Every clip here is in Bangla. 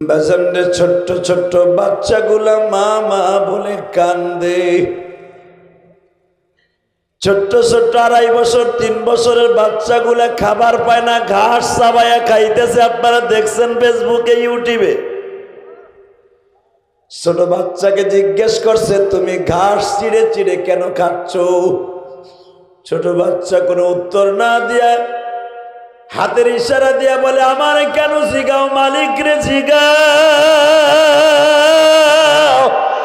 বাজারে ছোট্ট ছোট্ট বাচ্চাগুলা মা মা বলে কান্দে। ছোট্ট ছোট্ট 2.5 বছর 3 বছরের বাচ্চাগুলা খাবার পায় না, ঘাস চাবায়া খাইতেছে। আপনারা দেখছেন ফেসবুকে, ইউটিউবে। ছোট বাচ্চাকে জিজ্ঞেস করছে, তুমি ঘাস চিড়ে চিড়ে কেন খাচ্ছ? ছোট বাচ্চা কোনো উত্তর না দিয়া হাতের ইশারা দিয়া বলে, আমার কেন জিগাও, মালিক রে জিগাও।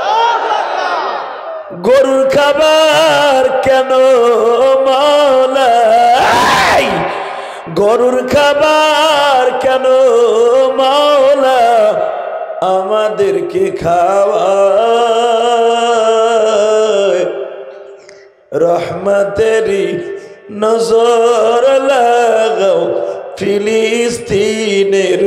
গরুর খাবার কেন মাওলা, গরুর খাবার কেন মাওলা আমাদেরকে খাওয়ায়। রহমতেরি নজর লাগাও ফিলিস্তিনের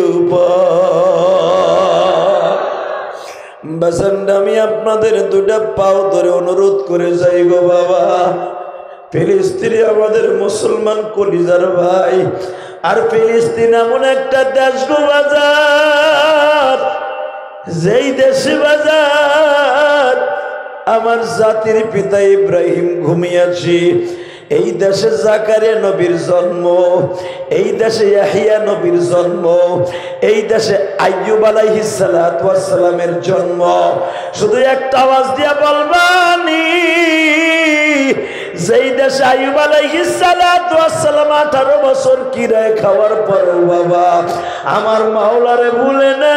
উপর। বাসানটা আমি আপনাদের 2টা পাও ধরে অনুরোধ করে যাই গো বাবা, ফিলিস্তিনি আমাদের মুসলমান কলিজার ভাই। আর ফিলিস্তিন এমন একটা দেশ গো বাজার, যেই দেশে বাজার আমার জাতির পিতা ইব্রাহিম ঘুমিয়েছি। এই দেশে জাকারিয়া নবীর জন্ম, এই দেশে ইয়াহিয়া নবীর জন্ম, এই দেশে আইয়ুব আলাইহিস সালাতু ওয়াস সালামের জন্ম। শুধু একটা আওয়াজ দিয়া বলবানি, যেই দেশে আইয়ুব আলাইহিস সালাতু ওয়াস সালাম 18 বছর কিরায় খাওয়ার পরেও বাবা আমার মাওলারে ভুলে না।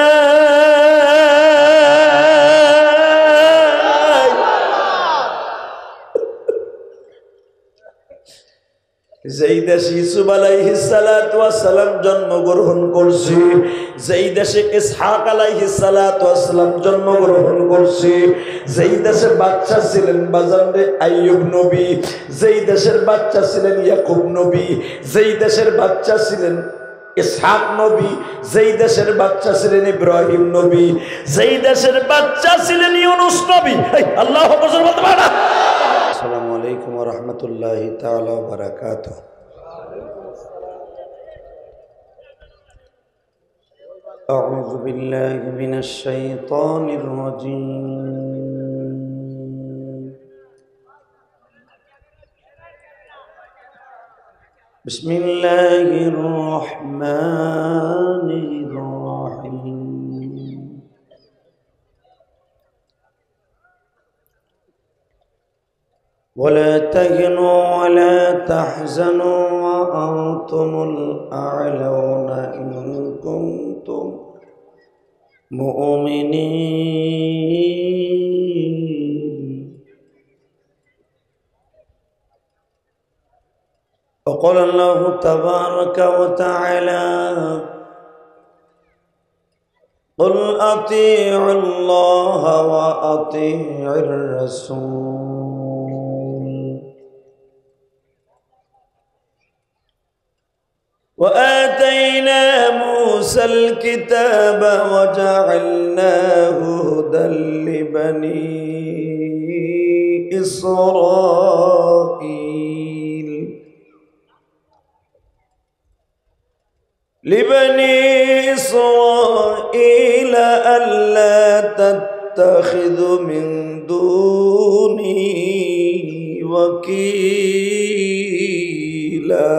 যেই দেশে ইউসুফ আলাইহিস সালাতু ওয়াস সালাম জন্মগ্রহণ করছে, যেই দেশে ইসহাক আলাইহিস সালাতু ওয়াস সালাম জন্মগ্রহণ করছে, যেই দেশে বাচ্চা ছিলেন বাজারে আইয়ুব নবী, যেই দেশের বাচ্চা ছিলেন ইয়াকুব নবী, যেই দেশের বাচ্চা ছিলেন ইসহাক নবী, যেই দেশের বাচ্চা ছিলেন ইব্রাহিম নবী, যেই দেশের বাচ্চা ছিলেন ইউনূস নবী। আল্লাহু আকবার বলতে পারা। আসসালামু আলাইকুম ওয়া রাহমাতুল্লাহি তাআলা ওয়া বারাকাতুহু। আউযু বিল্লাহি মিনাশ শাইতানির রাজীম। বিসমিল্লাহির রাহমানির রাহিম। ولا تهنوا ولا تحزنوا وأنتم الأعلون إن كنتم مؤمنين. وقال الله تبارك وتعالى قل أطيعوا الله وأطيعوا الرسول وآتينا موسى الكتاب وجعلناه هدى لبني إسرائيل ألا تتخذوا من دوني وكيلا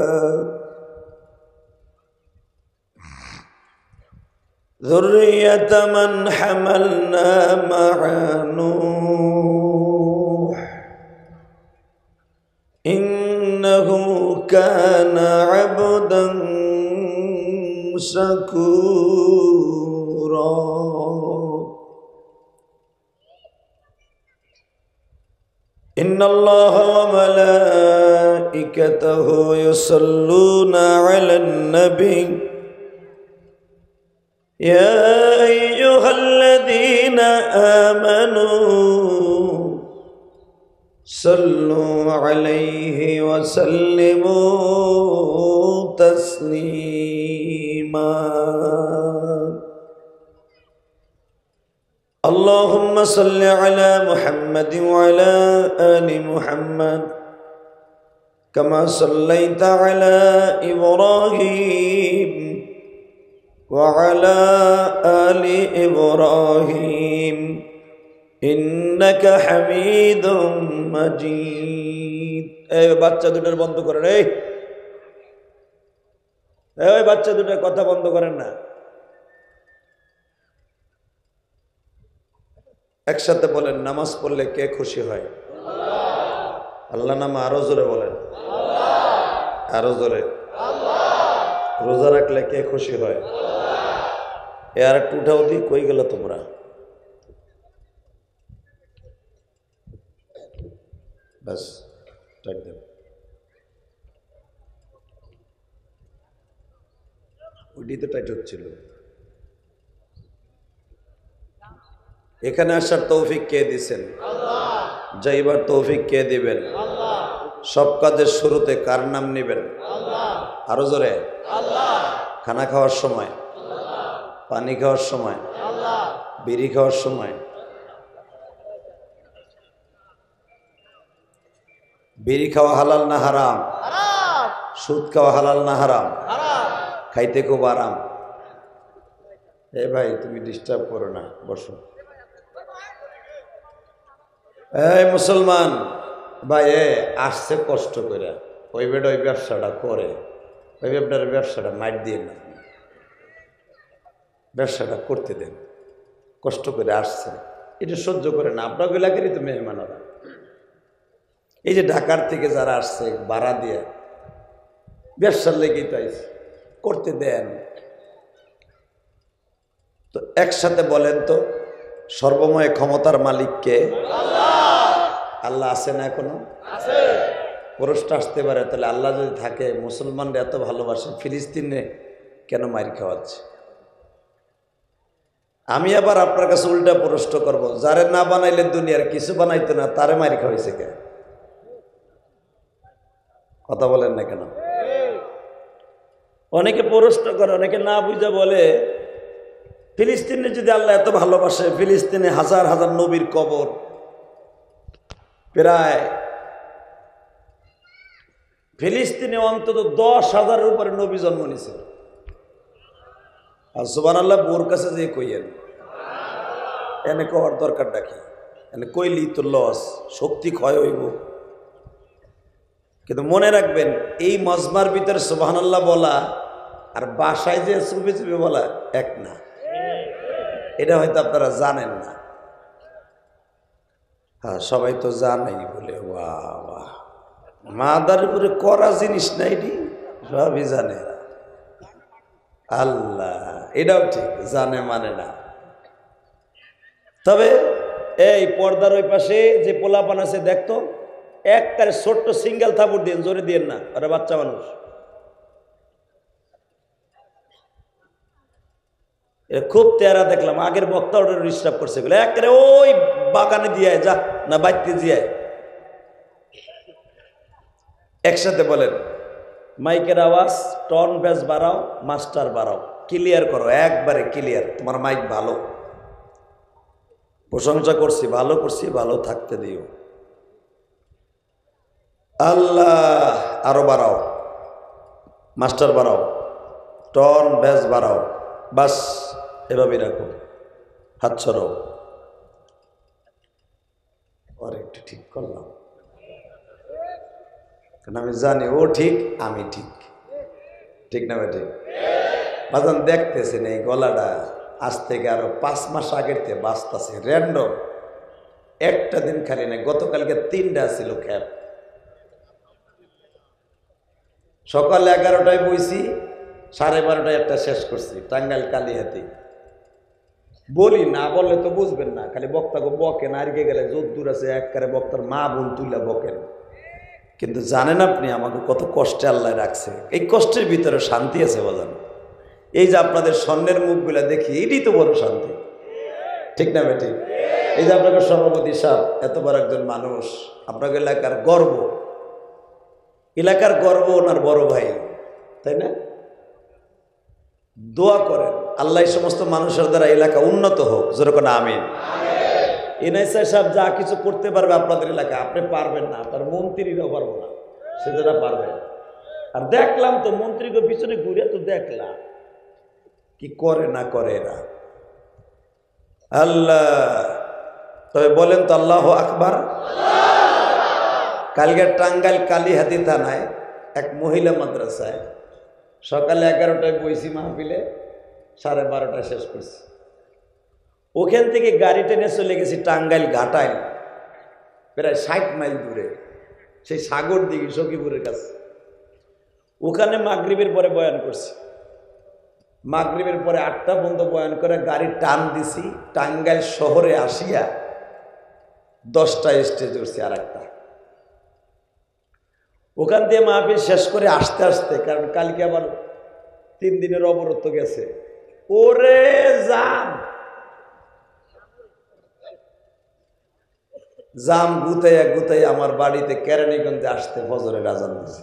ذرية من حملنا مع نوح إنه كان عبدا شكورا. إن الله وملائكته يصلون على النبي يا أيها الذين آمنوا صلوا عليه وسلموا تسليما. اللهم صل على محمد وعلى آل محمد كما صليت على إبراهيم وعلى آل إبراهيم إنك حميد مجيد এই বাচ্চা দুটোর বন্ধ করেন এই বাচ্চা দুটোর কথা বন্ধ করেন না একসাথে বলেন নামাজ পড়লে কে খুশি হয় আল্লাহ নামে আরো জোরে বলেন আরো জোরে রোজা রাখলে কে খুশি হয় আর একটু উঠাও দি কই গেল তোমরা বাস টাইট দেন ওইটি তো টাইট হচ্ছিল এখানে আসার তৌফিক কে দিছেন যাইবার তৌফিক কে দিবেন সব কাজের শুরুতে কার নাম নেবেন আরো জোরে খানা খাওয়ার সময় পানি খাওয়ার সময় বিড়ি খাওয়ার সময় বিড়ি খাওয়া হালাল না হারাম সুদ খাওয়া হালাল না হারাম খাইতে খুব আরাম এ ভাই তুমি ডিস্টার্ব করো না বসো এই মুসলমান ভাই আসছে কষ্ট করে ওই বেটা ওই ব্যবসাটা করে ওই বেটার ব্যবসাটা মাইট দিয়ে না ব্যবসাটা করতে দেন কষ্ট করে আসছে এটা সহ্য করে না আপনার এলাকারই তো মেহমানরা এই যে ঢাকার থেকে যারা আসছে ভাড়া দিয়ে ব্যবসার লেগেই তো আইছে করতে দেন তো একসাথে বলেন তো সর্বময় ক্ষমতার মালিক কে আল্লাহ আছে না এখনো প্রশ্ন আসতে পারে তাহলে আল্লাহ যদি থাকে মুসলমানরা এত ভালোবাসে ফিলিস্তিনে কেন মার খাওয়াচ্ছে আমি আবার আপনার কাছে উল্টা প্রশ্ন করব যারে না বানাইলে দুনিয়ার কিছু বানাইতো না তারে মার খাওয়াইছে কেন কথা বলেন না কেন অনেকে প্রশ্ন করে অনেকে না বুঝে বলে ফিলিস্তিনে যদি আল্লাহ এত ভালোবাসে ফিলিস্তিনে হাজার হাজার নবীর কবর প্রায় ফিলিস্তিনে অন্তত 10,000-এর উপরে নবী জন্ম নিয়েছিল আর সুবহানাল্লাহ বোর কাছে যে কইয়েন এনে কওয়ার দরকার ডাকি এনে কইলি তো লস শক্তি ক্ষয় হইব কিন্তু মনে রাখবেন এই মজমার ভিতরে সুবহানাল্লাহ বলা আর বাসায় যে চুপে চুপে বলা এক না এটা হয়তো আপনারা জানেন না হ্যাঁ সবাই তো জানেই বলে বাহ বাহ মাদার উপরে করা জিনিস না এটি সবই জানে আল্লাহ এটাও ঠিক জানে মানে না তবে এই পর্দার ওই পাশে যে পোলাপান আছে দেখতো একবারে ছোট্ট সিঙ্গেল থাপড় দিন জোরে দিন না ওরা বাচ্চা মানুষ খুব তেরা দেখলাম আগের বক্তা ওটা ডিস্টার্ব করছে একবারে ওই বাগানে দিয়ে যা না বাইতে দিয়ে একসাথে বলেন মাইকের আওয়াজ টন বেস বাড়াও মাস্টার বাড়াও ক্লিয়ার করো একবারে ক্লিয়ার তোমার মাইক ভালো প্রশংসা করছি ভালো থাকতে দিও আল্লাহ আরো বাড়াও মাস্টার বাড়াও টন বেস বাড়াও বাস এভাবে রাখো হাত ছড়াও আর একটু ঠিক করলাম কারণ আমি জানি ও ঠিক আমি ঠিক ঠিক না বেটি বাজান দেখতেছেন এই গলাটা আজ থেকে আরো 5 মাস আগের থেকে বাঁচতেছে র্যান্ডম একটা দিন খালি না গতকালকে 3টা ছিল খ্যাপ সকাল 11টায় বইছি 12:30টায় একটা শেষ করছি টাঙ্গাইল কালিহাতি বলি না বললে তো বুঝবেন না খালি বক্তাকে বকেন আরকে গেলে জোর দূর আছে একবারে বক্তার মা বোন তুলে বকেন কিন্তু জানেন আপনি আমাকে কত কষ্টে আল্লাহ রাখছে এই কষ্টের ভিতরে শান্তি আছে বাজান এই যে আপনাদের স্বর্ণের মুখগুলা দেখি এটাই তো বড় শান্তি ঠিক না বেটি এই যে আপনাকে সভাপতি সাহেব এত বড় একজন মানুষ আপনাকে এলাকার গর্ব ওনার বড় ভাই তাই না দোয়া করেন আল্লাহ এই সমস্ত মানুষের দ্বারা এলাকা উন্নত হোক যেরকম আমিন এনআইসি সাহেব যা কিছু করতে পারবে আপনাদের এলাকা আপনি পারবেন না আপনার মন্ত্রীরাও পারবো না সেটা পারবেন আর দেখলাম তো মন্ত্রীকে পিছনে ঘুরে তো দেখলাম কি করে না করে এরা। আল্লাহ, তবে বলেন তো আল্লাহু আকবার। কালকে টাঙ্গাইল কালীহাতি থানায় এক মহিলা মাদ্রাসায় সকালে 11টায় বইছি মাহফিলে, 12:30 শেষ করছি। ওখান থেকে গাড়ি টেনে চলে গেছি টাঙ্গাইল ঘাটাইল, প্রায় 60 মাইল দূরে, সেই সাগর দিঘি সখীপুরের কাছে। ওখানে মাগরিবের পরে বয়ান করছি। মাগরিবের পরে 8টা পর্যন্ত বয়ান করে গাড়ি টান দিছি, টাঙ্গাইল শহরে আসিয়া 10টা স্টেজ উঠছি আর একটা। ওখান দিয়ে মাহফিল শেষ করে আসতে আসতে, কারণ কালকে আবার 3 দিনের অবরোধ গেছে, ওরে জাম গুতাইয়া গুতাইয়া আমার বাড়িতে কেরানীগঞ্জে আসতে ফজরের আজান দিয়েছে।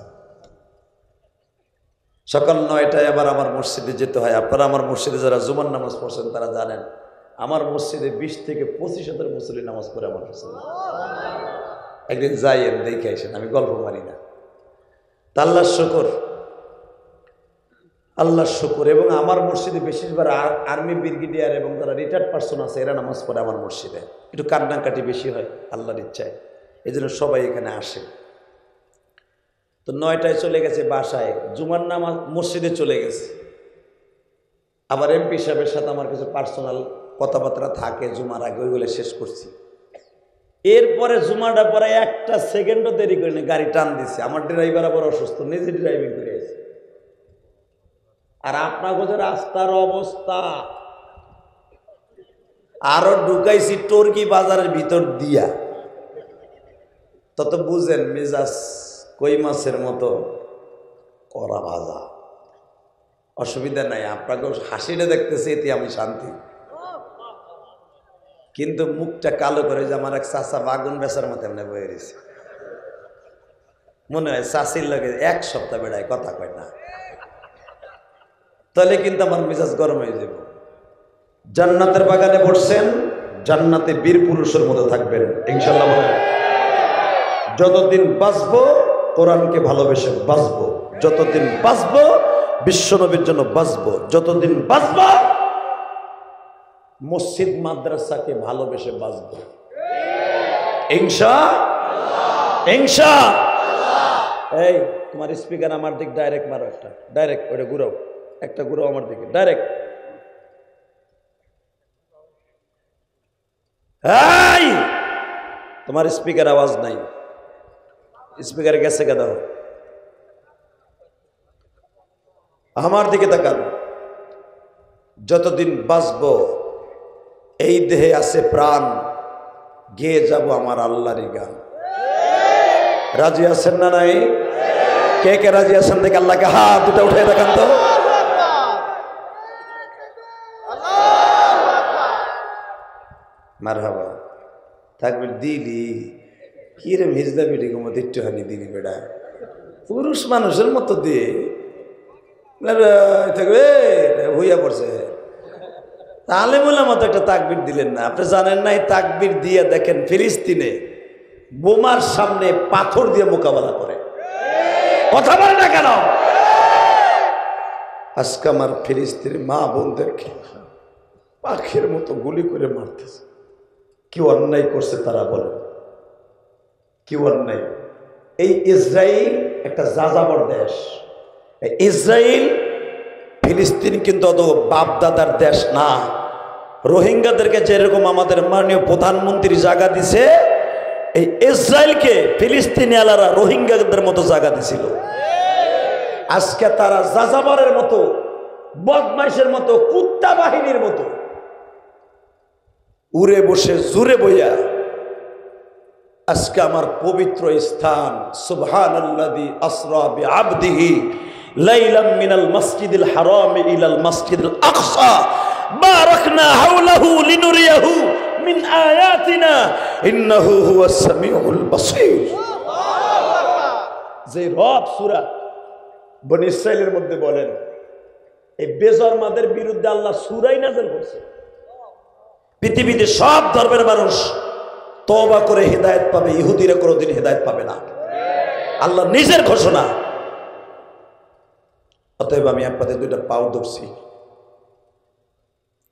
সকাল 9টায় আবার আমার মসজিদে যেতে হয়। আপনারা আমার মসজিদে যারা জুমার নামাজ পড়ছেন তারা জানেন, আমার মসজিদে 20 থেকে 25,000 মুসল্লি নামাজ পড়ে আমার মসজিদে। একদিন যাইয়েন, দেখে আসেন, আমি গল্প মারি না। তা আল্লাহর শুকর, আল্লাহর শুকর। এবং আমার মসজিদে বেশিরভাগ আর্মি ব্রিগেডিয়ার এবং যারা রিটায়ার্ড পার্সন আছে এরা নামাজ পড়ে আমার মসজিদে। একটু কান্নাকাটি বেশি হয় আল্লাহর ইচ্ছায়, এই জন্য সবাই এখানে আসে। তো 9টায় চলে গেছে বাসায়, জুমার নামাজ মসজিদে চলে গেছে। আবার এমপি সাহেবের সাথে আমার কিছু পার্সোনাল কথাবার্তা থাকে জুমার আগে, ওইগুলো শেষ করছি। এরপরে জুমাটা পরে 1টা সেকেন্ডও দেরি করিনি, গাড়ি টান দিছে। আমার ড্রাইভার আবার অসুস্থ, নিজে ড্রাইভিং করে আছে। আর আপনাদের রাস্তার অবস্থা, আরো ঢুকাইছি টর্কি বাজারের ভিতর দিয়া, তত বুঝেন মেজাজ কই মাছের মতো করা ভাজা। অসুবিধা নাই, আপনাকে হাসিটা দেখতেছি এতে আমি শান্তি। কিন্তু মুখটা কালো করে, যে আমার এক চাচা বাগুন বেচার মতো এমনি বয়ে গেছে, মনে হয় চাষির লাগে 1 সপ্তাহ বেড়ায় কথা কয় না, তাহলে কিন্তু আমার মেজাজ গরম হয়ে যাব। জান্নাতের বাগানে বসছেন, জান্নাতে বীর পুরুষের মতো থাকবেন ইনশাআল্লাহ। বলেন, যতদিন বাঁচবো কোরআনকে ভালোবেসে বাঁচবো, যতদিন বাঁচবো বিশ্বনবীর জন্য বাঁচবো, যতদিন বাঁচবো মসজিদ মাদ্রাসাকে ভালোবেসে বাঁচবো ইনশাআল্লাহ। ইনশাআল্লাহ। এই তোমার স্পিকার আমার দিক ডাইরেক্ট মারো, একটা ডাইরেক্ট, ওটা ঘুরাও, একটা ঘুরাও আমার দিকে ডাইরেক্ট। এই তোমার স্পিকার আওয়াজ নাই, স্পিকারে গেছে কে? দাও আমার দিকে তাকান। যতদিন বাঁচবো এই দেহে আছে প্রাণ, গেয়ে যাব আমার আল্লাহরই গান। রাজি আছেন না নাই? কে কে রাজি আছেন দেখে আল্লাহকে হাত দুটা উঠে দেখান তো। মারহাবা, তাকবীর দিলি কিরে মিজদা বেটি ঘুমো একটুখানি দিলি বেড়া, পুরুষ মানুষের মতো দিয়ে থাকবে হইয়া পড়ছে। তাহলে বললাম মতো একটা তাকবীর দিলেন না। আপনি জানেন না এই তাকবীর দিয়ে দেখেন ফিলিস্তিনে বোমার সামনে পাথর দিয়ে মোকাবেলা করে, কথা বলে না কেন? আজকে আমার ফিলিস্তিনি মা বোনদেরকে পাখির মতো গুলি করে মারতেছে। কি অন্যায় করছে তারা, বলেন কি অন্যায়? এই ইসরায়েল একটা যাযাবর দেশ। ইসরায়েল ফিলিস্তিন কিন্তু অত বাপদাদার দেশ না। রোহিঙ্গাদেরকে যেরকম আমাদের মাননীয় প্রধানমন্ত্রী জায়গা দিছে, এই ইসরায়েলকে ফিলিস্তিনি আলারা রোহিঙ্গাদের মতো জায়গা দিছিল। আজকে তারা যাযাবরের মতো, বদমাইশের মতো, কুত্তা বাহিনীর মতো উড়ে বসে জুড়ে বইয়া আজকে আমার পবিত্র স্থান সুবহানাল্লাযী আসরা বিআবদিহি লাইলাম মিনাল মাসজিদিল হারাম ইলাল মাসজিদিল আকসা বারাকনা হাওলাহু লিনুরিয়াহু মিন আয়াতিনা ইন্নাহু হুয়াস সামিউল বাসীর। যে রব সূরা বনী ইসরাঈলের মধ্যে বলেন, এই বেজন্মাদের বিরুদ্ধে আল্লাহ সূরাই নাযিল করছে। পৃথিবীতে সব ধর্মের মানুষ তওবা করে হেদায়েত পাবে, ইহুদিরা কোনোদিন হেদায়েত পাবে না, আল্লাহ নিজের ঘোষণা। অতএব আমি আপনাদের দুইটা পাও ধরছি,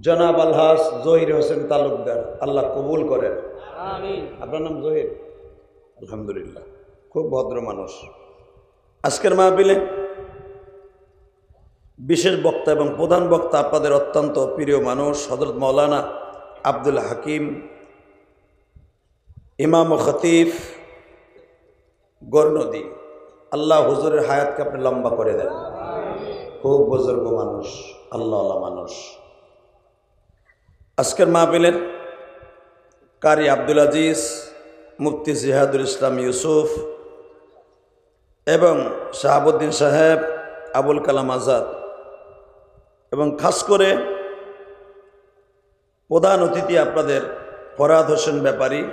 জনাব আলহাজ জহির হোসেন তালুকদার, আল্লাহ কবুল করেন। আমিন। আপনার নাম জহির? আলহামদুলিল্লাহ, খুব ভদ্র মানুষ। আজকের মাহফিলে বিশেষ বক্তা এবং প্রধান বক্তা আপনাদের অত্যন্ত প্রিয় মানুষ হযরত মাওলানা আব্দুল হাকিম, ইমাম ও খতিব গরনদী। আল্লাহ হুজুরের হায়াতকে আপনি লম্বা করে দেন। খুব বুজুর্গ মানুষ, আল্লাহ মানুষ। আজকের মাহফিলের কারি আব্দুল আজিজ, মুফতি জিহাদুল ইসলাম ইউসুফ এবং শাহাবুদ্দিন সাহেব, আবুল কালাম আজাদ এবং খাস করে প্রধান অতিথি আপনাদের ফরহাদ হোসেন ব্যাপারী,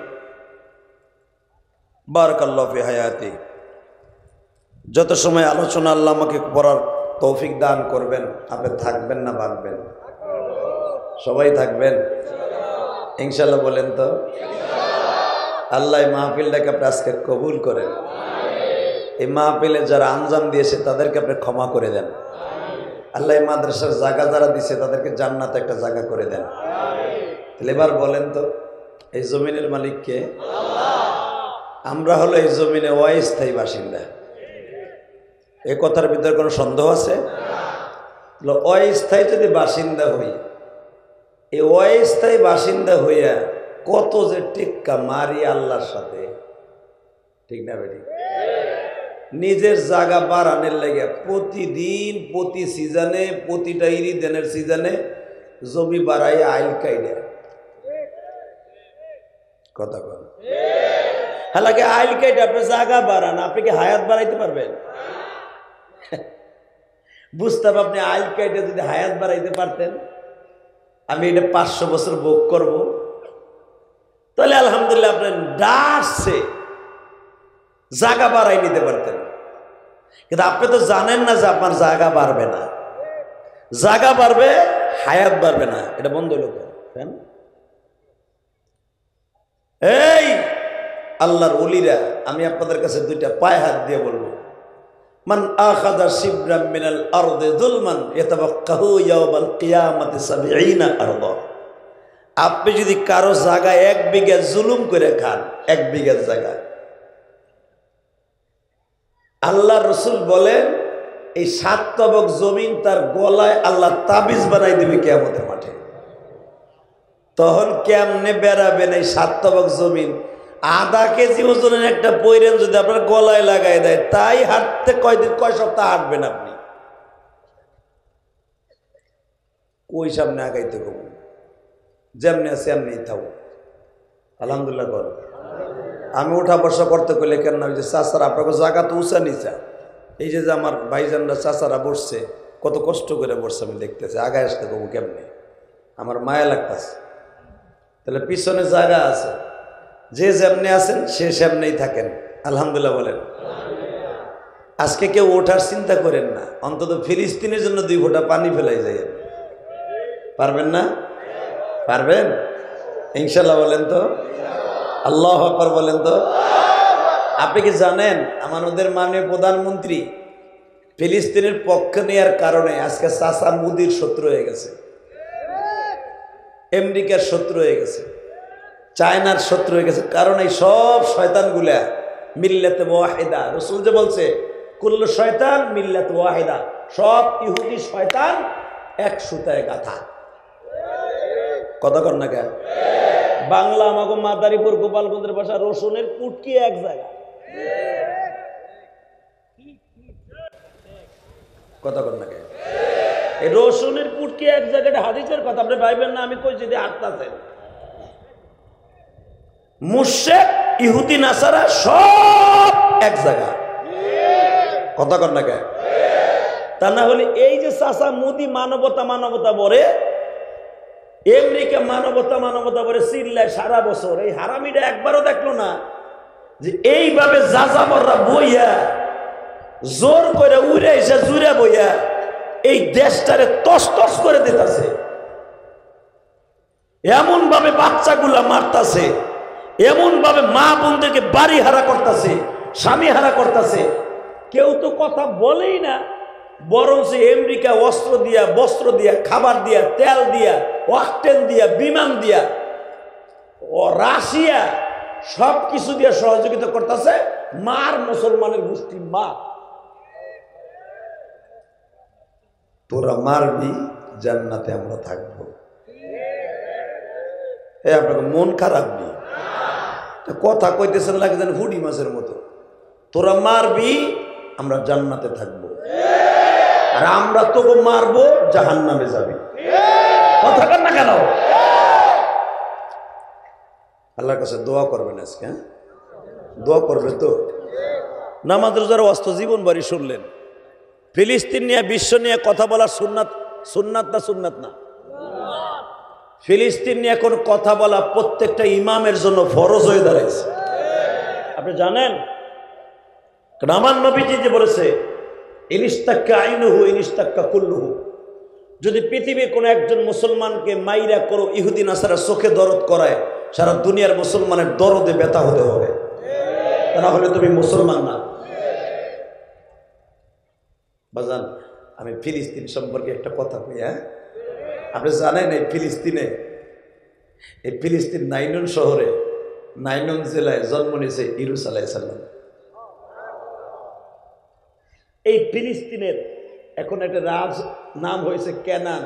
বারাকাল্লাহু ফি হায়াতি। যত সময় আলোচনা আল্লাহ আমাকে পড়ার তৌফিক দান করবেন, আপনি থাকবেন না ভাগবেন? সবাই থাকবেন ইনশাল্লাহ, বলেন তো। আল্লাহ এই মাহফিলটাকে আপনি আজকে কবুল করেন। এই মাহফিলে যারা আঞ্জাম দিয়েছে তাদেরকে আপনি ক্ষমা করে দেন। আল্লাহ এই মাদ্রাসার জায়গা যারা দিয়েছে তাদেরকে জান্নাতে একটা জায়গা করে দেন। তাহলে এবার বলেন তো, এই জমিনের মালিক কে? আমরা হলো এই জমিনে অস্থায়ী বাসিন্দা। এ কথার ভিতরে কোনো সন্দেহ আছে? অস্থায়ী যদি বাসিন্দা হই, এই অস্থায়ী বাসিন্দা হইয়া কত যে টিক্কা মারি আল্লাহর সাথে, ঠিক না বেটি? নিজের জায়গা বাড়ানোর লাগে প্রতিদিন প্রতি সিজনে, প্রতিটা ইরিদেনের সিজনে জমি বাড়াই আইল কাইডে কথা কন। হালাকি আইল কাইডে আপনি জায়গা বাড়ান, আপনি কি হায়াত বাড়াইতে পারবেন? বুঝতাম আপনি আইল কাইডে যদি হায়াত বাড়াইতে পারতেন, আমি এটা 500 বছর ভোগ করব, তাহলে আলহামদুলিল্লাহ আপনার ডাকছে জায়গা বাড়াই নিতে পারতেন। কিন্তু আপনি তো জানেন না যে আপনার জায়গা বাড়বে না, জায়গা বাড়বে হায়াত বাড়বে না। এটা বন্ধ হলো কেন? এই আল্লাহর ওলিরা, আমি আপনাদের কাছে দুইটা পায়ে হাত দিয়ে বলবো, মান আখাযা শিবরাম মিনাল আরদি যুলমান ইয়াতাবাক্কাহু ইয়াওমাল কিয়ামাতি 70 আরদা। আপনি যদি কারো জায়গায় 1 বিঘা জুলুম করে খান, 1 বিঘার জায়গায়, আল্লাহ রসুল বলেন এই 7 তবক জমিন তার গলায় আল্লাহ তাবিজ বানাই দিবে কিয়ামতের মাঠে। তখন কেমনে বেড়াবেন এই 7 তবক জমিন? আধা কেজি ওজনের একটা পয়রেন যদি আপনার গলায় লাগাই দেয়, তাই হাঁটতে কয় সপ্তাহ হাঁটবেন আপনি? কই সামনে আগাইতে কম, যেমনি আছে এমনি থাও। আলহামদুলিল্লাহ কর। আমি উঠা বসা করতে কইলে কেন না, ওই যে চাচারা আপনাকে জায়গা তো উঁচা নিচা, এই যে আমার ভাইজানরা চাচারা বসছে, কত কষ্ট করে বসছে আমি দেখতেছি, আগায় আসতে কমু কেমনি, আমার মায়া লাগতেছে। তাহলে পিছনে জায়গা আছে, যে যেমনি আছেন সে সেমনেই থাকেন। আলহামদুলিল্লাহ বলেন। আজকে কেউ ওঠার চিন্তা করেন না, অন্তত ফিলিস্তিনের জন্য 2 ফোঁটা পানি ফেলাই যায়। পারবেন না? পারবেন ইনশাল্লাহ বলেন তো। আল্লাহু আকবার বলেন তো। আপনি কি জানেন আমাদের মাননীয় প্রধানমন্ত্রী ফিলিস্তিনের পক্ষ নেওয়ার কারণে আজকে চাচা মুদির শত্রু হয়ে গেছে, আমেরিকার শত্রু হয়ে গেছে, চায়নার শত্রু হয়ে গেছে। কারণ এই সব শয়তানগুলা মিল্লাতে ওয়াহিদা, রাসূল যে বলছে কুল্লু শয়তান মিল্লাতে ওয়াহিদা, সব ইহুদি শয়তান এক সুতায় গাঁথা। কথা কর না কেন? বাংলা আমাকে মাদারীপুর গোপালগঞ্জের ভাষা রসুনের পুটকি এক জায়গা। কথা কর না কেন? এই রসুনের পুটকি এক জায়গাটা হাদিসের কথা, আপনি ভাইবেন না আমি কই যদি আটটাছেন। মুশরিক ইহুদি নাসারা সব এক জায়গা। কথা কর না কেন? তা না হলে এই যে চাচা মোদি মানবতা মানবতা বলে, আমেরিকা মানবতা মানবতা বলে চিল্লায় সারা বছর, এই হারামিটা একবারও দেখলো না যে এইভাবে যাযাবররা বইয়া জোর করে উড়ে এসে জুড়ে বইয়া এই দেশটারে তস তস করে দিতেছে, এমন ভাবে বাচ্চাগুলা মারতাছে, এমন ভাবে মা বোনদেরকে বাড়ি হারা করতেছে, স্বামী হারা করতেছে। কেউ তো কথা বলেই না বরঞ্চ আমেরিকা অস্ত্র দিয়া, বস্ত্র দিয়া, খাবার দিয়া, তেল দিয়া, অক্টেন দিয়া, বিমান দিয়া, ও রাশিয়া সব কিছু দিয়ে সহযোগিতা করতেছে মার মুসলমানের গোষ্ঠী মা। তোরা মারবি, জান্নাতে আমরা থাকবো। আপনাকে মন খারাপ নেই, কথা কইতেছেন লাগে যেন হুডি মাছের মতো। তোরা মারবি, আমরা জান্নাতে থাকবো, আর আমরা তোকে মারবো, জাহান্নামে যাবি। কথা কর না কেন? আল্লাহর কাছে দোয়া করবেন আজকে, হ্যাঁ দোয়া করবে তো। নামাজ রোজার অস্ত জীবন বাড়ি শুনলেন। ফিলিস্তিন নিয়ে, বিশ্ব নিয়ে কথা বলার সুন্নাত, সুন্নাত না সুন্নাত না? ফিলিস্তিন নিয়ে এখন কথা বলা প্রত্যেকটা ইমামের জন্য ফরজ হয়ে দাঁড়াইছে। আপনি জানেন, কারণ আমার নবীজি যে বলেছে ইনিস্তাক্কা আইনুহু ইনিস্তাক্কা কুল্লুহু, যদি পৃথিবী কোনো একজন মুসলমানকে মাইরা করো, ইহুদি নাসারা চোখে দরদ করায়, সারা দুনিয়ার মুসলমানের দরদে ব্যথা হতে হবে, তা না হলে তুমি মুসলমান না। বাজান, আমি ফিলিস্তিন সম্পর্কে একটা কথা কই। হ্যাঁ, আপনি জানেন এই ফিলিস্তিন নাইনুন শহরে, নাইনুন জেলায় জন্ম নিয়েছে ইউনুস আলাইহিস সালাম। এই ফিলিস্তিনের এখন একটা রাজ নাম হয়েছে কেনান।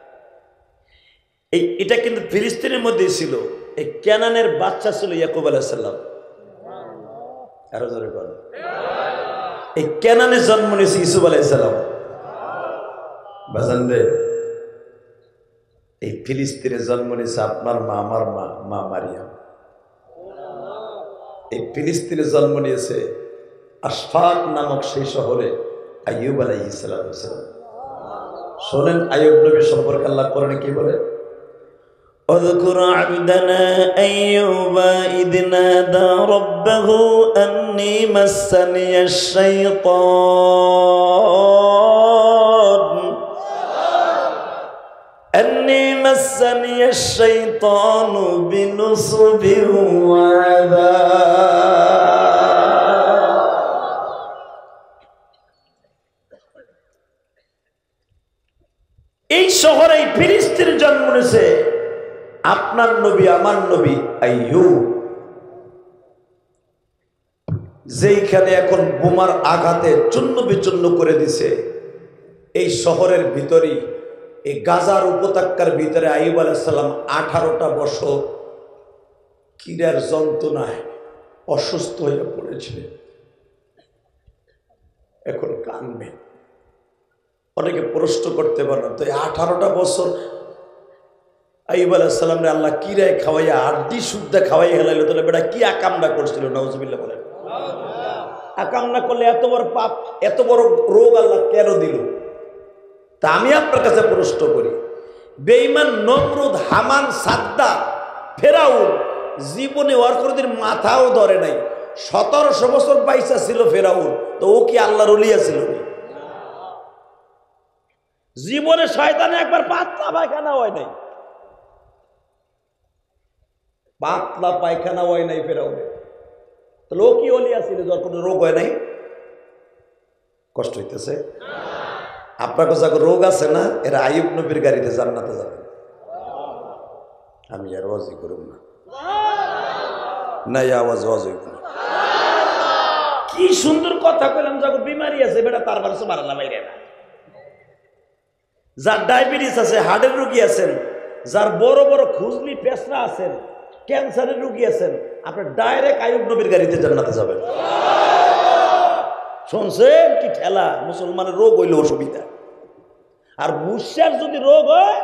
এটা কিন্তু ফিলিস্তিনের মধ্যেই ছিল। এই কেনানের বাচ্চা ছিল ইয়াকুব আলাইহিস সালাম। আরো জোরে বলেন, এই কেনানে জন্ম নিয়েছে ইউসুফ আলাইহিস সালাম। বাজান রে, এই ফিলিস্তিনে জন্ম নিয়েছে আপনার মা, আমার মা, মা মারিয়াম। এই ফিলিস্তিনে জন্ম নিয়েছে আশফাক নামক সেই শহরে আইয়ুব আলাইহিস সালাম। শোনেন আইয়ুব নবী সম্পর্কে আল্লাহ কোরআনে কি বলে? اذكر عبدنا أيوب إذ نادى ربه أني مسني الشيطان بنصب وعذاب। এই শহরে ফিলিস্তিন জন্ম নিয়েছে আপনার নবী, আমার নবী আইয়ুব, যেইখানে এখন বোমার আঘাতে চূর্ণ বিচূর্ণ করে দিছে। এই শহরের ভিতরেই, এই গাজার উপত্যকার ভিতরে আইয়ুব আলাইহিস সালাম 18টা বছর কিরার যন্ত্রণায় অসুস্থ হয়ে পড়েছিলেন। এখন কাঁদবেন। অনেকে প্রশ্ন করতে পারেন, তো 18টা বছর আইয়ুব আলাইহিস সালামরে আল্লাহ কিরায় খাওয়াইয়া, আড্ডি শুদ্ধা খাওয়াইয়া হেলাইলো, তাহলে বেটা কি আকামনা করছিল? নাউজুবিল্লাহ বলেন। আকামনা করলে এত বড় পাপ, এত বড় রোগ আল্লাহ কেন দিল? তা আমি আপনার কাছে প্রশ্ন করি, বেঈমান নমরুদ, হামান, সাদ্দাত, ফেরাউন জীবনে ওর কোনদিন মাথাও ধরে নাই। 1700 বছর বাইসা ছিল ফেরাউন, তো ও কি আল্লাহর ওলিয়া ছিল? জীবনে শয়তানে একবার পাতলা পায়খানা হয় নাই, পাতলা পায়খানা হয় নাই ফেরাউনের। তো ও কি ওলিয়া ছিল যার কোনো রোগ হয় নাই? কষ্ট হইতেছে? আপনার কাছে রোগ আছে না, এরা আইয়ুব নবীর গাড়িতে জান্নাতে যাবে। আমি আর ওয়াজি করব না, নাই আওয়াজ হইব না। কি সুন্দর কথা কইলাম, যাকে বিমারি আছে বেটা তার বারসে বাড়ালা বাইরে না। যার ডায়াবেটিস আছে, হার্টের রোগী আছেন, যার বড় বড় খুজলি পেশরা আছেন, ক্যান্সারের রোগী আছেন, আপনি ডাইরেক্ট আইয়ুব নবীর গাড়িতে জান্নাতে যাবেন। শুনছেন কি ঠেলা? মুসলমানের রোগ হইলে অসুবিধা, আর মুশার যদি রোগ হয়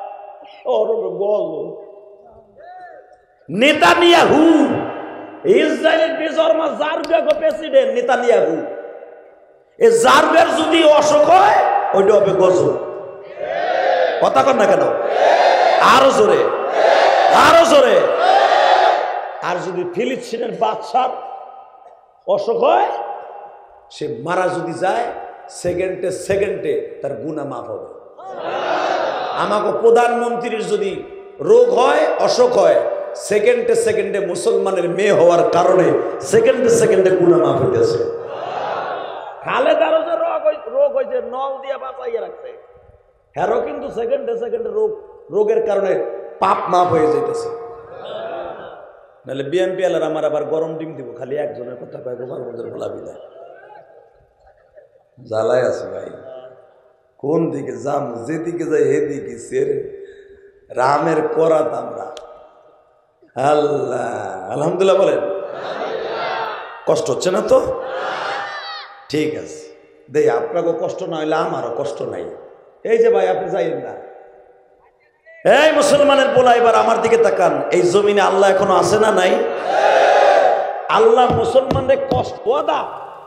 নেতানিয়াহু, ইসরায়েলের বেজরমা জারবেগো প্রেসিডেন্ট নেতানিয়াহু, এই জারবের যদি অসুখ হয় ওইটা হবে গজব। কথা কর না কেন? আরো জোরে, আরো জোরে। আর যদি ফিলিস্তিনের বাদশার অসুখ হয়, সে মারা যদি যায়, সেকেন্ডে সেকেন্ডে তার গুনাহ মাফ হবে। আমাকে প্রধানমন্ত্রীর যদি রোগ হয়, অসুখ হয়, সেকেন্ডে সেকেন্ডে মুসলমানের মেয়ে হওয়ার কারণে সেকেন্ডে সেকেন্ডে গুনাহ মাফ হইতেছে। খালেদারও যে রোগ হয়েছে নল দিয়ে বাঁচাইয়া রাখছে, হ্যারও কিন্তু সেকেন্ডে সেকেন্ডে রোগের কারণে পাপ মাপ হয়ে যাইতেছে। নাহলে বিএনপি আলার আমার আবার গরম ডিম দিব, খালি একজনের কথা কয়েক গোপালগঞ্জের গোলাপি দেয়। জ্বালায় আছে ভাই, কোন দিকে যাম, যেদিকে যাই হেদিকে সেরে রামের করাত আমরা। আল্লাহ আলহামদুলিল্লাহ বলেন। কষ্ট হচ্ছে না তো? ঠিক আছে, দেই আপনাকে কষ্ট না হইলে আমারও কষ্ট নাই। এই যে ভাই আপনি যাইেন না, এই মুসলমানের পোলা এবার আমার দিকে তাকান। এই জমিনে আল্লাহ এখনো আছে না নাই? আল্লাহ মুসলমানদের কষ্ট ওয়াদা,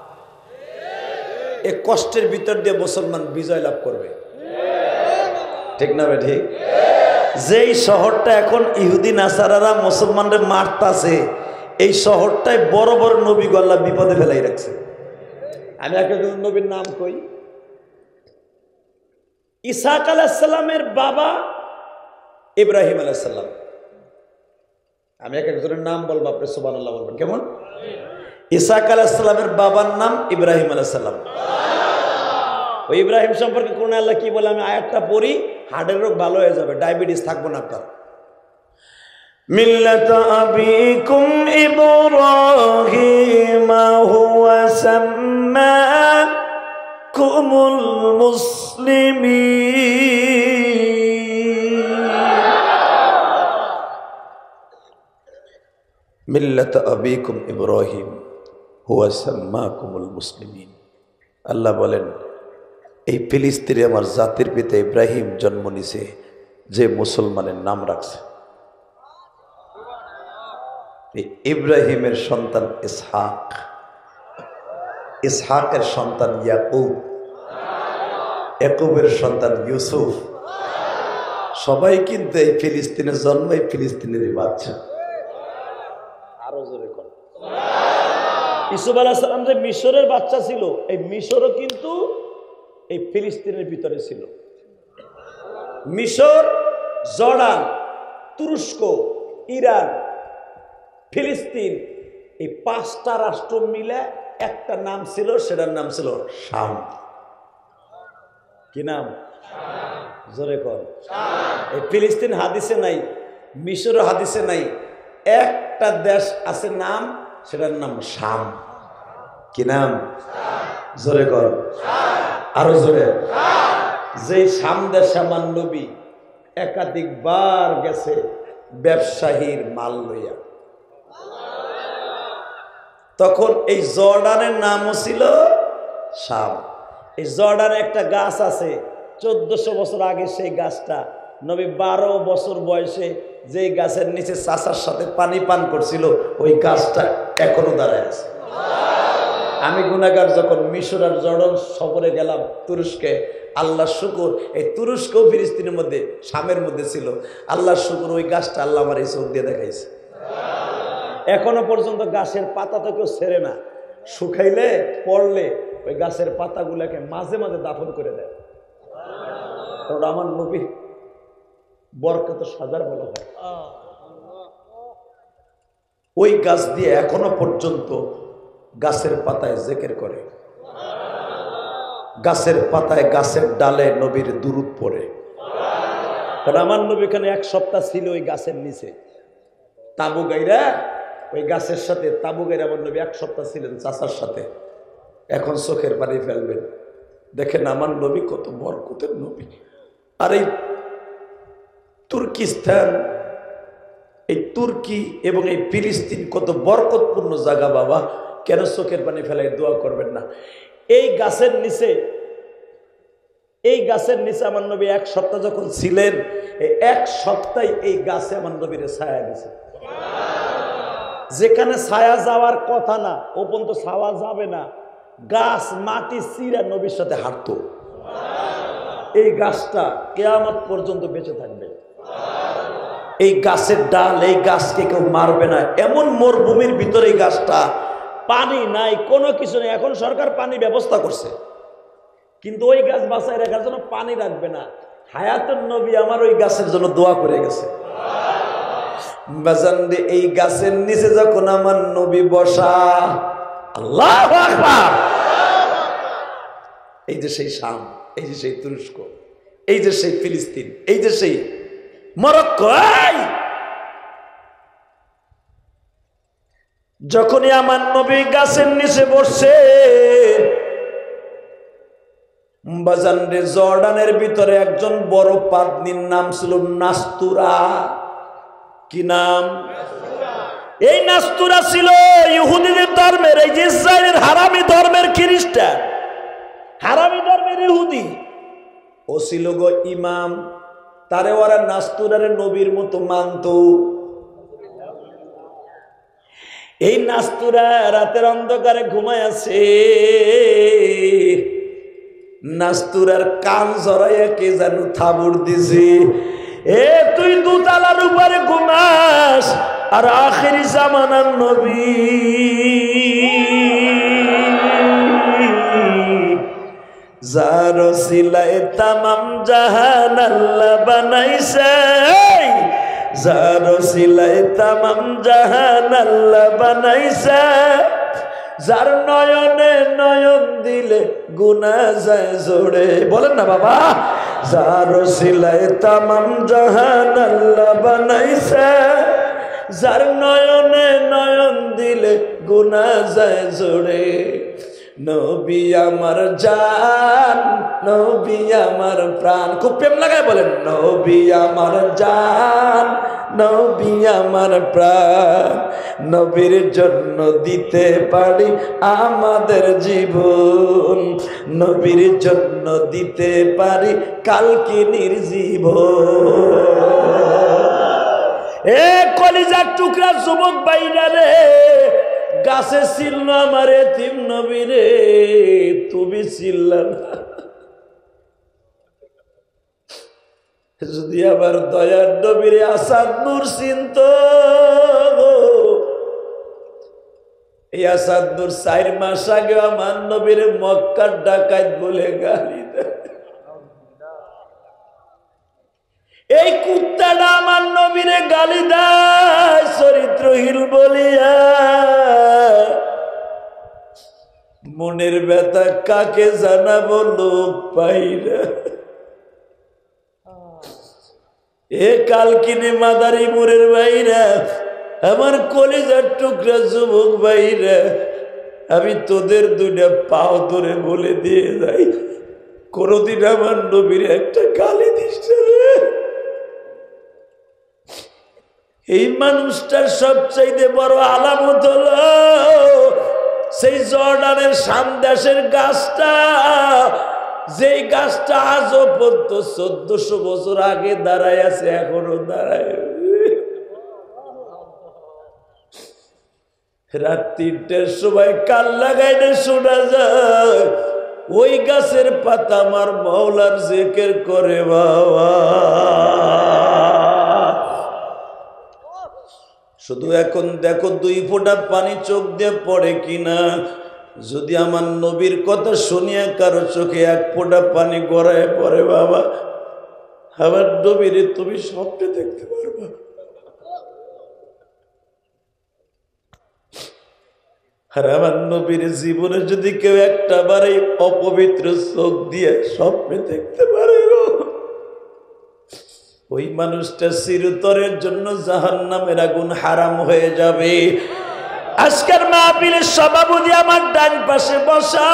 এই কষ্টের ভিতর দিয়ে মুসলমান বিজয় লাভ করবে, ঠিক না ভাই? ঠিক। যেই শহরটা এখন ইহুদি নাসারারা মুসলমানদের মারতাছে, এই শহরটায় বড় বড় নবী আল্লাহ বিপদে ফেলাই রাখছে। আমি একটা নবীর নাম কই, ইসহাক আলাইহিস সালামের বাবা ইব্রাহিম আলাইহিস সালাম। আমি এক একজনের নাম বলবো, আপনি সুবহানাল্লাহ বলবেন, কেমন? ইসহাক আলাইহিস সালামের বাবার নাম ইব্রাহিম আলাইহিস সালাম। ওই ইব্রাহিম সম্পর্কে কোন আল্লাহ কি বলে আমি আয়াতটা পড়ি, হার্টের রোগ ভালো হয়ে যাবে, ডায়াবেটিস থাকবো না আপনার। মিল্লাত আবিকুম ইব্রাহিম হুয়া সাম্মাকুমুল মুসলিমিন। মিল্লাত আবিকুম ইব্রাহিম হুয়া সাম্মাকুমুল মুসলিমিন। আল্লাহ বলেন, এই ফিলিস্তিনে আমার জাতির পিতা ইব্রাহিম জন্ম নিছে, যে মুসলমানের নাম রাখছে। ইব্রাহিমের সন্তান ইসহাক, ইসহাকের সন্তান ইয়াকুব, ইয়াকুবের সন্তান ইউসুফ। সবাই কিন্তু এই ফিলিস্তিনের জন্ম, এই ফিলিস্তিনেরই বাচ্চা। আরো জোরে কর। ইউসুফ আলাইহিস সালাম যে মিশরের বাচ্চা ছিল, এই মিশরও কিন্তু এই ফিলিস্তিনের ভিতরে ছিল। মিশর, জর্ডান, তুরস্ক, ইরান, ফিলিস্তিন, এই পাঁচটা রাষ্ট্র মিলে একটা নাম ছিল, সেটার নাম ছিল শাম। কি নাম? জোরে কর। এই ফিলিস্তিন হাদিসে নাই, মিশরও হাদিসে নাই, একটা দেশ আছে নাম, সেটার নাম শাম। কি নাম? জোরে কর, আরো জোরে। যে শাম দেশে আমার নবী একাধিকবার গেছে ব্যবসায়ীর মাল লইয়া। তখন এই জর্ডানের নামও ছিল শাম। এই জর্ডানে একটা গাছ আছে, 1400 বছর আগে সেই গাছটা নবী 12 বছর বয়সে যে গাছের নিচে চাচার সাথে পানি পান করছিল, ওই গাছটা এখনো দাঁড়ায় আছে। আমি গুনাহগার যখন মিশর আর জর্ডান সফরে গেলাম তুরস্কে, আল্লাহর শুকর, এই তুরস্কও ফিলিস্তিনের মধ্যে, শামের মধ্যে ছিল। আল্লাহর শুকর, ওই গাছটা আল্লাহ আমার এই চোখ দিয়ে দেখাইছে। এখনো পর্যন্ত গাছের পাতা তো কেউ ছেড়ে না, শুকাইলে পড়লে ওই গাছের পাতাগুলোকে মাঝে মাঝে দাফন করে দেয়। কারণ আমার নবী বরকত সাজার বলা হয়। ওই গাছ দিয়ে এখনো পর্যন্ত গাছের পাতায় জিকির করে, গাছের পাতায়, গাছের ডালে নবীর দুরূদ পড়ে। কারণ আমার নবী এখানে 1 সপ্তাহ ছিল ওই গাছের নিচে, তাবু গাইরা ওই গাছের সাথে, তাবু গাইরা আমার নবী 1 সপ্তাহ ছিলেন চাচার সাথে। এখন চোখের পানি ফেলবেন, দেখেন আমার নবী কত বরকতের নবী। আর এই তুর্কিস্তান, এই তুর্কি এবং এই ফিলিস্তিন কত বরকতপূর্ণ জায়গা বাবা। কেন চোখের পানি ফেলাই দোয়া করবেন না? এই গাছের নিচে, এই গাছের নিচে আমার নবী 1 সপ্তাহ যখন ছিলেন, এই 1 সপ্তাহে এই গাছে আমার নবীর ছায়া দিছে। যেখানে ছায়া যাওয়ার কথা না, ও পর্যন্ত ছায়া যাবে না, গাছ মাটি চিরা নবীর সাথে হাঁটতো। এই গাছটা কিয়ামত পর্যন্ত বেঁচে থাকবে। এই গাছের ডাল, এই গাছকে কেউ মারবে না। এমন মরুভূমির ভিতরে এই গাছটা, পানি নাই, কোনো কিছু নেই। এখন সরকার পানি ব্যবস্থা করছে, কিন্তু ওই গাছ বাঁচায় রাখার জন্য পানি রাখবে না। হায়াতুন নবী আমার ওই গাছের জন্য দোয়া করে গেছে। এই গাছের নিচে যখন আমার নবী বসা, আল্লাহু আকবার, এই যে সেই শাম, এই যে সেই তুরস্ক, এই যে সেই ফিলিস্তিন, এই যে সেই মরক্কো। যখনই আমার নবী গাছের নিচে বসছে, বাজান রে, জর্ডানের ভিতরে একজন বড় পাদ্মীর নাম ছিল নাস্তুরা। কি নাম? এই নাস্তুরা ছিল ইহুদিদের ধর্মের, এই যে ইসরায়েলের হারামি ধর্মের খ্রিস্টান, হারামি ধর্মের ইহুদি। ও ছিল গো ইমাম। তারে ওরা নাস্তুরারে নবীর মতো মানত। এই নাস্তুরা রাতের অন্ধকারে ঘুমায় আছে। নাস্তুরার কান জড়াইয়া কে যেন থাবুর দিছে, এ তুই দুতলার উপরে ঘুমাস, আর আখিরি জামানার নবী যার ওসিলায় তামাম জাহান আল্লাহ বানাইছে, যার ওসিলায় তামাম জাহান আল্লাহ বানাইছে, যার নয়নে নয়ন দিলে গুনাহ যায় জোড়ে। বলেন না বাবা, যার ওসিলায় তামাম জাহান আল্লাহ বানাইছে, যার নয়নে নয়ন দিলে গুনাহ যায় জোড়ে। নবী আমার জান, নবী আমার প্রাণ। খুব প্রেম লাগায় বলেন, নবী আমার জান, নবী আমার প্রাণ। নবীর জন্য দিতে পারি আমাদের জীবন, নবীর জন্য দিতে পারি কালকিনির জীবন। এ কলিজার টুকরা যুবক ভাইরা রে, গাছে ছিল আমার এতিম নবী রে, তুমি ছিল না। যদি আবার দয়ার নবীর আসাদ নূর চিনত, এই আসাদ নূর 4 মাস আগে আমার নবীর মক্কার ডাকাত বলে গালি দেয়। এই কুত্তাটা আমার নবীরে গালি দেয় চরিত্রহীন বলিয়া। মনের ব্যথা কাকে জানাবো, লোক পাইরা। এ কালকিনি মাদারীপুরের বাইরা, আমার কলিজার টুকরা যুবক ভাইরা, আমি তোদের 2টা পাও ধরে বলে দিয়ে যাই, কোনদিন আমার নবীর একটা গালি দিস রে। এই মানুষটার সবচাইতে বড় আলামত হলো সেই জর্ডানের শাম দেশের গাছটা, যেই গাছটা আজও পর্যন্ত 1400 বছর আগে দাঁড়ায় আছে, এখনো দাঁড়ায়। রাত 3টার সময় কাল লাগাইলে শোনা যায় ওই গাছের পাতা আমার মাওলার জিকির করে। বাবা, শুধু এখন দেখো 2 ফোঁটা পানি চোখ দিয়ে পড়ে কিনা। যদি আমার নবীর কথা শুনিয়া কারো চোখে 1 ফোঁটা পানি গড়ায় পড়ে, বাবা, আমার নবীরে তুমি স্বপ্নে দেখতে পারবা। আর আমার নবীর জীবনে যদি কেউ একটা বারে অপবিত্র চোখ দিয়ে স্বপ্নে দেখতে পারে, ওই মানুষটা চিরতরের জন্য জাহান্নামের আগুন হারাম হয়ে যাবে। আজকের মাহফিলের সভাপতি আমার ডান পাশে বসা,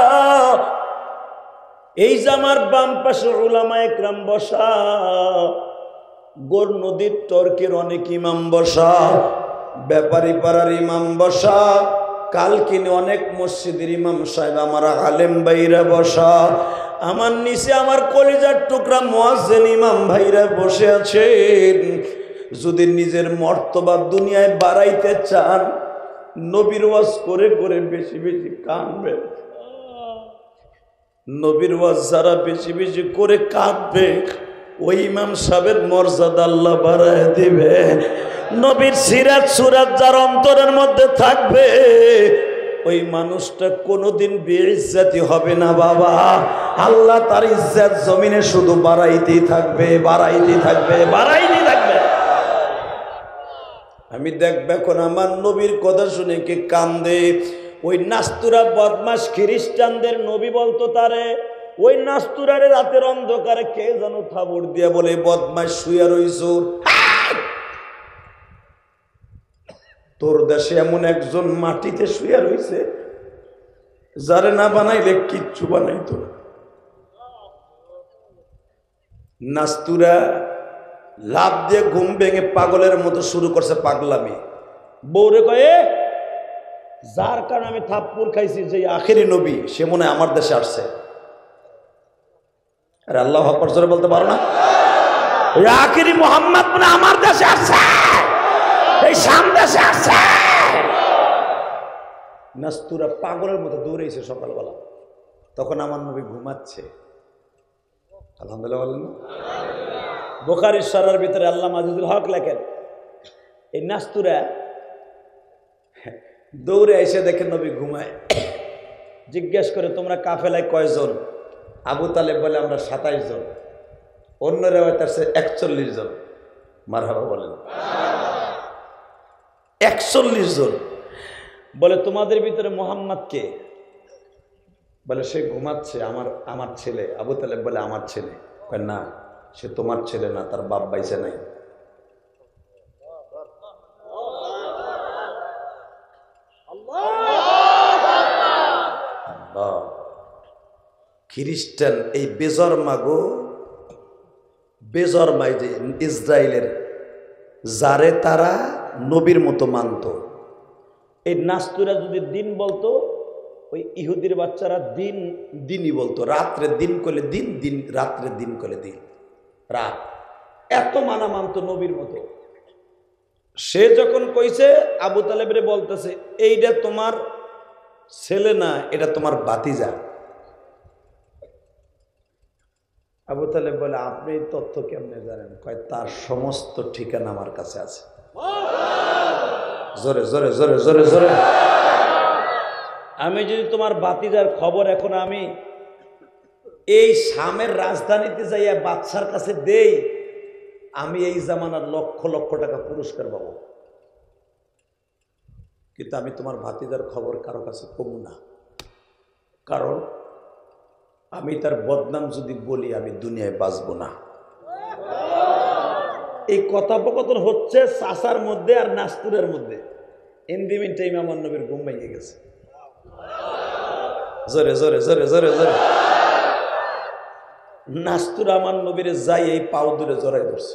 এই যে আমার বাম পাশে উলামায়ে কেরাম বসা, গোর নদীর তর্কের অনেক ইমাম বসা, ব্যাপারী পাড়ার ইমাম বসা, কালকিনি অনেক মসজিদের ইমাম সাহেব, আমার আলেম ভাইরা বসা, আমার নিচে আমার কলিজার টুকরা মুয়াজ্জিন ইমাম ভাইরা বসে আছেন। যদি নিজের মর্তবা দুনিয়ায় বাড়াইতে চান, নবীর ওয়াজ করে করে বেশি বেশি কাঁদবেন। নবীর ওয়াজ যারা বেশি বেশি করে কাঁদবে, ওই ইমাম সাহেবের মর্যাদা আল্লাহ বাড়ায় দিবে। নবীর সিরাত সুরাত যার অন্তরের মধ্যে থাকবে, ওই মানুষটা কোনোদিন বেইজ্জতি হবে না। বাবা, আল্লাহ তার ইজ্জত জমিনে শুধু বাড়াইতেই থাকবে, বাড়াইতেই থাকবে, বাড়াইতেই থাকবে। আমি দেখবে এখন আমার নবীর কথা শুনে কে কান্দে। ওই নাস্তুরা বদমাস খ্রিস্টানদের নবী বলতো তারে, ওই নাস্তুরারে রাতের অন্ধকারে কে যেন থাবড় দিয়া বলে, বদমাস শুয়া রইছুর, তোর দেশে এমন একজন মাটিতে শুয়া রইছে যারে না বানাইলে কিচ্ছু বানাইতো না। নাস্তুরা লাভ দিয়ে ঘুম ভেঙে পাগলের মতো শুরু করছে পাগলামি। বউরে কয়ে, যার কারণে আমি থাপ্পড় খাইছি, যে আখেরি নবী, সে মনে হয় আমার দেশে আসছে। আরে আল্লাহু আকবার জোরে বলতে পারো না? ওই আখেরি মুহাম্মদ মনে আমার দেশে আসছে, এই শাম দেশে আসছে। নাস্তুরা পাগলের মতো দৌড়েছে সকালবেলা, তখন আমার নবী ঘুমাচ্ছে। আলহামদুলিল্লাহ বলেন না? বুখারীর শরহের ভিতরে আল্লামা আজিজুল হক লেখেন, এই নাস্তুরা দৌড়ে এসে দেখে নবী ঘুমায়। জিজ্ঞেস করে, তোমরা কাফেলায় কয়জন? আবু তালেব বলে, আমরা 27 জন। অন্য রেওয়ায়েতে আছে 41 জন। মারহাবা বলেন। 41 জন। বলে, তোমাদের ভিতরে মুহাম্মদ কে? বলে, সে ঘুমাচ্ছে, আমার ছেলে। আবু তালেব বলে, আমার ছেলে। কয়, না, সে তোমার ছেলে না, তার বাপ বাইসে নাই। খ্রিস্টান এই বেজরমাই যে ইসরায়েলের, যারে তারা নবীর মতো মানত, এই নাস্তুরা যদি দিন বলতো, ওই ইহুদির বাচ্চারা দিনই বলতো। রাত্রে দিন করলে দিন, দিন রাত্রে দিন করলে দিন রাত, এত মানা মানত নবীর মতো। সে যখন কইছে, আবু তালেবরে বলতেছে, এইটা তোমার ছেলে না, এটা তোমার ভাতিজা। আবু তালেব বলে, আপনি এই তথ্য কেমনে জানেন? কয়, তার সমস্ত ঠিকানা আমার কাছে আছে। জোরে জোরে জোরে জোরে জোরে। আমি যদি তোমার ভাতিজার খবর এখন আমি এই শামের রাজধানীতে যাইয়া বাদশার কাছে দেই, আমি এই জামানার লক্ষ লক্ষ টাকা পুরস্কার পাবো। কিন্তু আমি তোমার ভাতিজার খবর কারো কাছে কমু না, কারণ আমি তার বদনাম যদি বলি, আমি দুনিয়ায় বাঁচবো না। এই কথোপকথন হচ্ছে চাচার মধ্যে আর নাস্তুরের মধ্যে। ইন দি মিন টাইম আমার নবীর ঘুম ভেঙে গেছে। জোরে জোরে জোরে জোরে জোরে। নাস্তুর আমার নবীরে যাই এই পাও দূরে জড়াই ধরছে।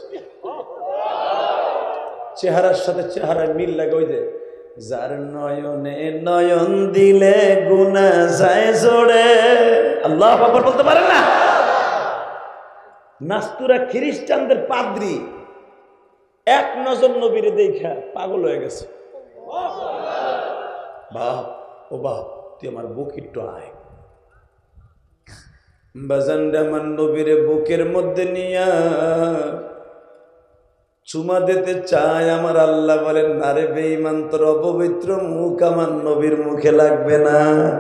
চেহারার সাথে চেহারার মিল লাগে। ওই যে, যার নয়নে নয়ন দিলে গুনাহ যায় জোরে। আল্লাহু আকবার বলতে পারেন না? নাস্তুরা খ্রিস্টানদের পাদ্রী, এক নজর নবীরে দেখা পাগল হয়ে গেছে। বাপ ও বাপ, তুই আমার বুক একটু আয়। বাজানটা আমার নবীরে বুকের মধ্যে নিয়া চুমা দিতে চায়। আমার আল্লাহ বলেন, নারে বেঈমান, তোর অপবিত্র মুখ আমার নবীর মুখে লাগবে না।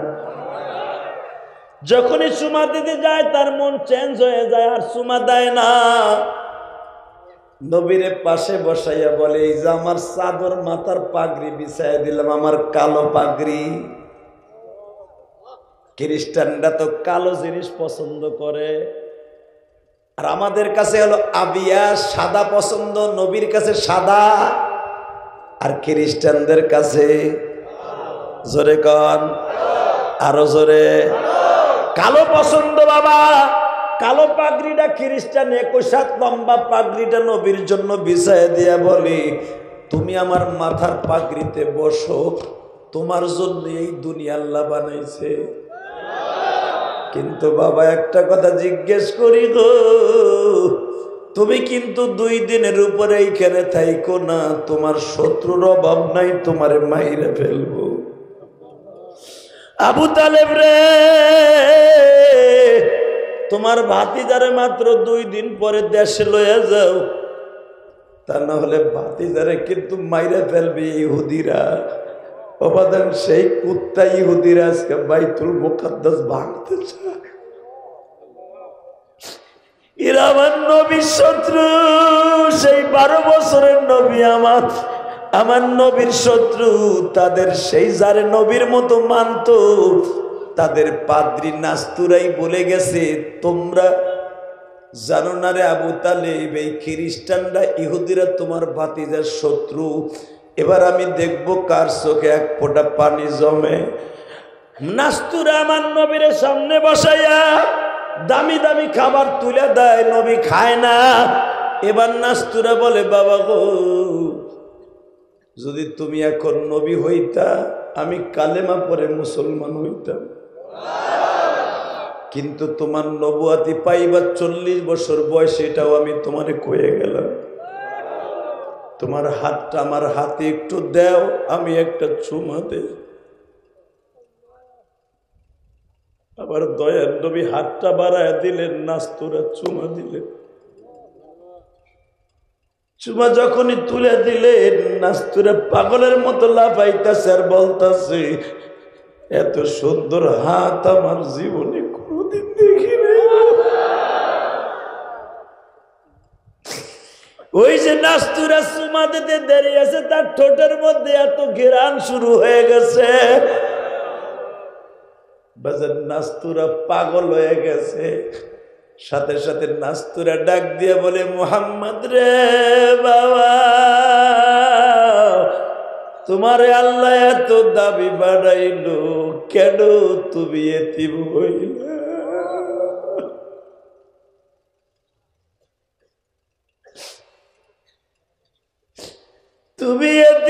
যখনই চুমা দিতে যায়, তার মন চেঞ্জ হয়ে যায়, আর চুমা দেয় না। নবীরে পাশে বসাইয়া বলে, এই যে আমার চাদর মাথার পাগড়ি বিছাইয়া দিলাম, আমার কালো পাগড়ি। খ্রিস্টানরা তো কালো জিনিস পছন্দ করে, আর আমাদের কাছে হলো আবিয়া, সাদা পছন্দ। নবীর কাছে সাদা, আর খ্রিস্টানদের কাছে জোরে কন, আরো জোরে, কালো পছন্দ। বাবা, কালো পাগড়িটা খ্রিস্টান 21 হাত লম্বা পাগড়িটা নবীর জন্য বিছায় দিয়া বলি, তুমি আমার মাথার পাগড়িতে বসো, তোমার জন্য এই দুনিয়া আল্লাহ বানাইছে। কিন্তু বাবা, একটা কথা জিজ্ঞেস করি গো, তুমি কিন্তু 2 দিনের উপরে এইখানে থাইকো না, তোমার শত্রুর অভাব নাই, তোমারে মাইরে ফেলবো। আবু তালেব রে, তোমার ভাতিজারে মাত্র 2 দিন পরে দেশে লইয়া যাও, তা না হলে ভাতিজারে কিন্তু মাইরে ফেলবে ইহুদিরা। অবাদান সেই কুত্তা ইহুদিরা আজকে বাইতুল মুকাদ্দাস ভাঙতে চায়। এরা আমার নবীর শত্রু, সেই 12 বছরের নবী আমার আমার নবীর শত্রু তাদের সেই যারে নবীর মতো মানত তাদের পাদ্রী নাস্তুরাই বলে গেছে, তোমরা জানো না রে আবু তালেব, এই খ্রিস্টানরা ইহুদিরা তোমার ভাতিজার শত্রু। এবার আমি দেখব কার চোখে এক ফোঁটা পানি জমে। নাস্তুরা আমার নবীর সামনে বসাইয়া দামি দামি খাবার তুলে দেয়, নবী খায় না। এবার নাস্তুরা বলে, বাবা গো, যদি তুমি এখন নবী হইতা আমি কালেমা পড়ে মুসলমান হইতাম, কিন্তু তোমার নবুয়াতি পাইবার 40 বছর বয়স, এটাও আমি তোমারে কয়ে গেলাম। তোমার হাতটা আমার হাতে একটু দাও, আমি একটা চুমা দেই। আবার দয়ার নবী হাতটা বাড়ায় দিলেন, নাস্তুরা চুমা দিলেন। চুমা যখনই তুলে দিলেন, নাস্তুরা পাগলের মতো লাফাইতেছে আর বলতেছে, এত সুন্দর হাত আমার জীবনে কোনদিন দেখি নাই। ওই যে নাস্তুরা চুমা দিতে দেরি আছে, তার ঠোঁটের মধ্যে এত ঘেরান শুরু হয়ে গেছে, বাজার নাস্তুরা পাগল হয়ে গেছে। সাথে সাথে নাস্তুরা ডাক দিয়ে বলে, মুহাম্মদ রে বাবা, তোমারে আল্লাহ এত দাবি বাড়াইলো কেন, তুমি এতিম হইলা? তুমি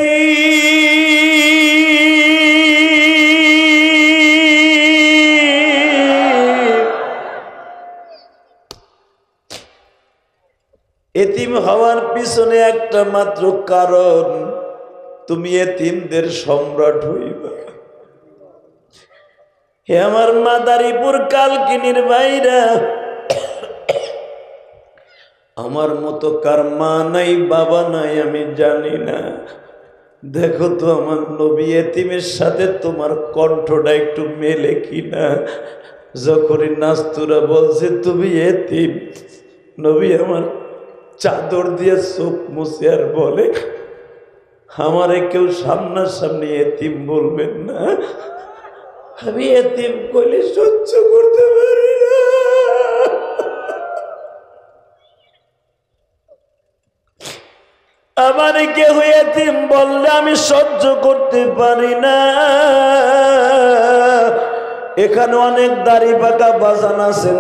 এতিম হওয়ার পিছনে একটা মাত্র কারণ, তুমি এতিমদের সম্রাট হইবা। হে আমার মাদারীপুর কালকিনির ভাইরা, আমার মতো কার মা নাই বাবা নাই আমি জানি না, দেখো তো আমার নবী এতিমের সাথে তোমার কণ্ঠটা একটু মেলে কিনা। যখনই নাস্তুরা বলছে তুমি এতিম, নবী আমার চাদর দিয়ে চোখ মুছে আর বলে, আমারে কেউ সামনাসামনি এতিম বলবেন না, আমি এতিম কইলে সহ্য করতে পারি না। আমারে কেউ এতিম বললে আমি সহ্য করতে পারি না। এখানে অনেক দাড়ি পাকা বাজান আছেন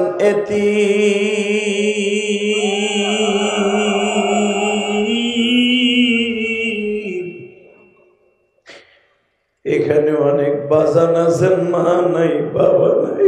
এতিম, এখানে অনেক বাজান আছেন মা নাই বাবা নাই।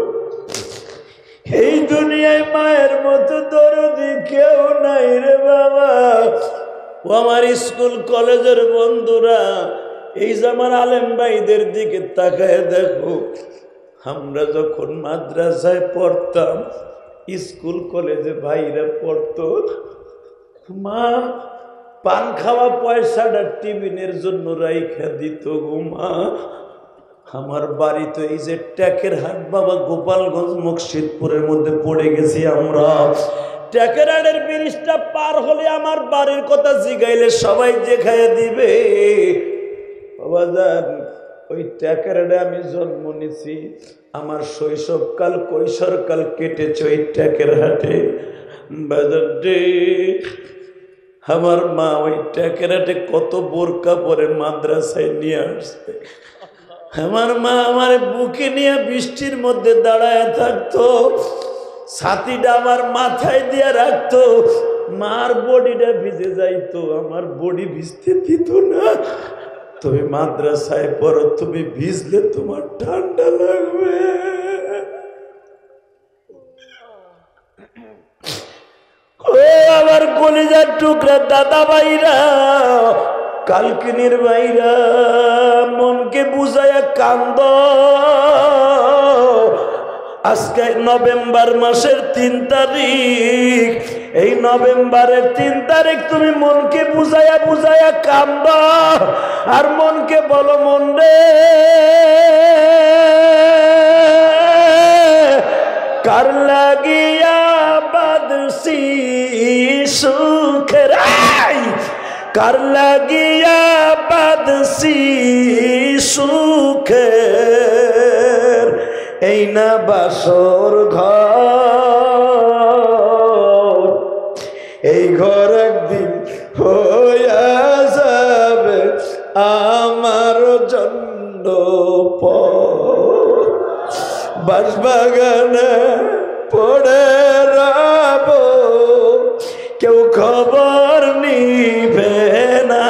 এই দুনিয়ায় মায়ের মতো দরদি কেউ নাই রে বাবা। ও আমার স্কুল কলেজের বন্ধুরা, এই যে আমার আলেম ভাইদের দিকে তাকায় দেখো, আমরা যখন মাদ্রাসায় পড়তাম, স্কুল কলেজে ভাইরা পড়তো, মা পান খাওয়া পয়সাটা টিফিনের জন্য রাইখা দিত গো মা। আমার বাড়ি তো এই যে ট্যাকের হাট বাবা, গোপালগঞ্জ মকসিদপুরের মধ্যে পড়ে গেছি আমরা। ট্যাকের হাটের ব্রিজটা পার হলে আমার বাড়ির কথা জিগাইলে সবাই যে খাইয়ে দিবে। বাবা জান, ওই ট্যাকের হাটে আমি জন্ম নিছি, আমার শৈশবকাল কৈশোরকাল কেটেছে ওই ট্যাকের হাটে। বাজার ডে আমার মা ওই ট্যাকের হাটে কত বোরকা পরে মাদ্রাসায় নিয়ে আসছে। আমার মা আমার বুকে নিয়ে বৃষ্টির মধ্যে দাঁড়ায় থাকতো, ছাতিটা আমার মাথায় দিয়ে রাখতো, মার বডিটা ভিজে যাইতো, আমার বডি ভিজতে দিত না। তুমি মাদ্রাসায় পড়ো, তুমি ভিজলে তোমার ঠান্ডা লাগবে। ও আমার কলিজার টুকরা দাদা ভাইরা, কালকিনির ভাইরা, মনকে বুঝায়া কান্দ। আজকে নভেম্বর মাসের 3 তারিখ, এই নভেম্বরের 3 তারিখ তুমি মনকে বুঝায়া বুঝায়া কান্দ, আর মনকে বলো, মন রে কার লাগিয়া বাদসি সুখের কার লাগিয়া বাঁধছি সুখের এই না বাসর ঘর, এই ঘর একদিন হইয়া যাবে আমার জন্য বাঁশবাগানে পড়ে রব, কেউ খবর নিবে না।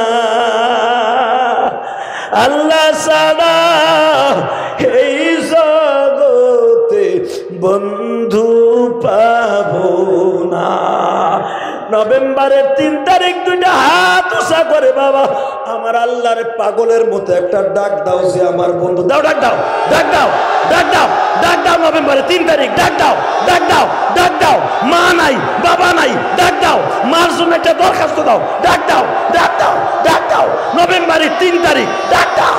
আল্লাহ ছাড়া এই জগতে বন্ধু পাবো না। নভেম্বরের 3 তারিখ দুইটা হাত উঁচা করে বাবা আমার আল্লাহর পাগলের মতো একটা ডাক দাও যে আমার বন্ধু। দাও ডাক দাও, ডাক দাও, ডাক দাও, ডাক দাও। নভেম্বরের 3 তারিখ ডাক দাও, ডাক দাও, ডাক দাও। মা নাই, বাবা নাই, ডাক দাও। মার জন্য একটা দরখাস্ত দাও, ডাক দাও, ডাক দাও, ডাক দাও। নভেম্বরের 3 তারিখ ডাক দাও।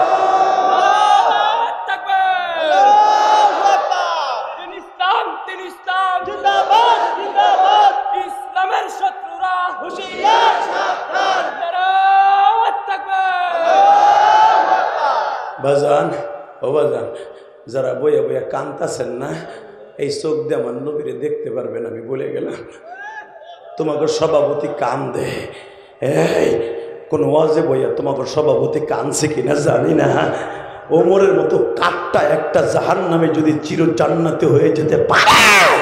বাজান ও বাজান, যারা বইয়া বইয়া কান্তাছেন না, এই চোখ দিয়ে আমার নবীরে দেখতে পারবেন। আমি বলে গেলাম তোমাকে সভাপতি কান্দে। এই কোন ওয়াজে বইয়া তোমাকে সভাপতি কানছে কিনা জানি না। ওমরের মতো কাঠটা একটা জাহান্নামে যদি চির জান্নাতে হয়ে যেতে পারে,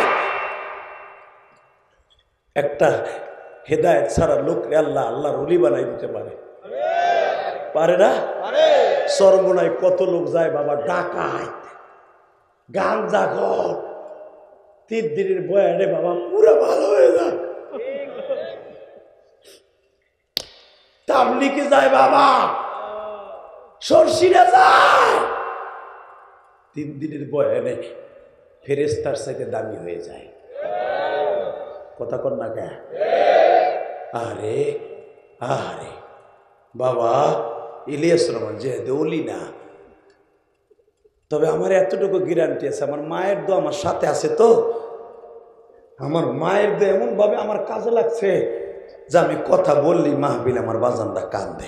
একটা হেদায়েত ছাড়া লোকরে আল্লাহ আল্লাহর ওলি বানাই দিতে পারে। পারে না? সর্বনায় কত লোক যায় বাবা ডাকায়, গাঞ্জাখোর, 3 দিনের বয়ানে বাবা পুরো ভালো হয়ে যায়। তাবলিগে যায় বাবা, সরসিরা যায়, 3 দিনের বয়ানে ফেরেশতার সাথে দামি হয়ে যায়। কথা কর না কে? আরে আরে বাবা ইলিয়াস রহমান যে দেউলি না, তবে আমার এতটুকু গ্যারান্টি আছে, আমার মায়ের দোয়া আমার সাথে আছে। তো আমার মায়ের দোয়া এমন ভাবে আমার কাজে লাগছে যে আমি কথা বললি মাহবিল আমার বাজানটা কাঁদে।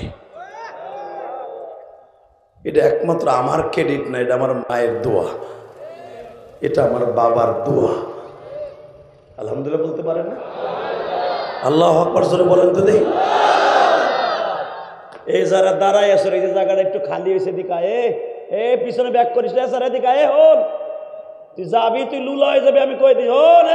এটা একমাত্র আমার ক্রেডিট না, এটা আমার মায়ের দোয়া, এটা আমার বাবার দোয়া। আলহামদুলিল্লাহ বলতে পারে না? আল্লাহু আকবার জোরে বলেন তো দেখি। এই যারা দাঁড়ায় আসো, এই যে জায়গাটা একটু খালি হয়েছে, দিকা এ পিছনে ব্যাক করিস না স্যার, এদিকে হন, তুই যাবি, তুই লুলা হয়ে যাবি, আমি কই দিই হন,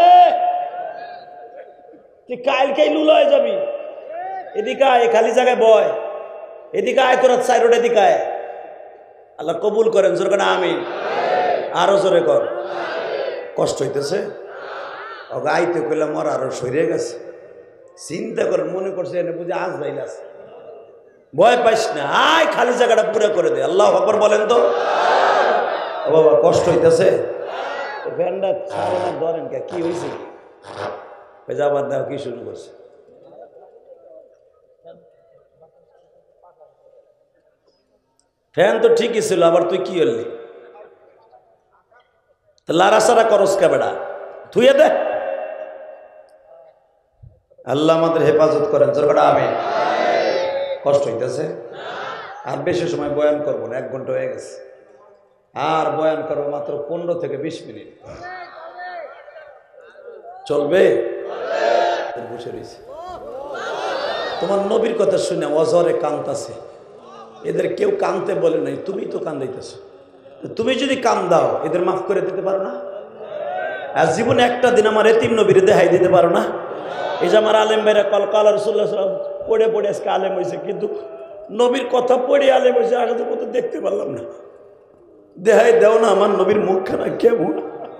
তুই কালকেই লুলা হয়ে যাবি। এদিকে আয়, খালি জায়গায় বয়, এদিকে আয়, তোরা সাইড রোড এদিকে আয়। আল্লাহ কবুল করেন, জোরে কেন আমিন, আরো জোরে কর। কষ্ট হইতেছে আইতে কইলাম ওর আরো সরিয়ে গেছে, চিন্তা করেন, মনে করছে এনে বুঝে আজ যাইল আছে। ভয় পাইস না, আয় খালি জায়গাটা পুরো করে দে। আল্লাহু আকবার বলেন তো। বাবা কষ্ট হইতেছে, ফ্যানটা ছাড়ে না, ধরেন কে, কি হয়েছে? যাবার দাও কি শুরু করছে? ফ্যান তো ঠিকই ছিল, আবার তুই কি হলি? লাড়াচাড়া করস কে বেড়া, ধুয়ে দে। আল্লাহ আমাদের হেফাজত করেন, জোরে আমিন। কষ্ট হইতেছে, আর বেশি সময় বয়ান করবো না, 1 ঘন্টা হয়ে গেছে। আর বয়ান করবো মাত্র 15 থেকে 20 মিনিট। চলবে? বসে রয়েছে, তোমার নবীর কথা শুনে অজরে কান্দাছে। এদের কেউ কানতে বলে নাই, তুমি তো কান্দাইতেছো। তুমি যদি কান্দাও এদের মাফ করে দিতে পারো না? আর জীবনে একটা দিন আমার এতিম নবীর দেখাই দিতে পারো না? এই যে আমার আলেম ভাইরা কাল রাসূলুল্লাহ সাল্লাল্লাহু আলাইহি ওয়াসাল্লাম পড়ে পড়ে আজকে আলেম হয়েছে, কিন্তু নবীর কথা পড়ে আলেম হয়েছে, আগে তো কত দেখতে পারলাম না। দেখাই দেও না আমার নবীর মুখখানা কেমন।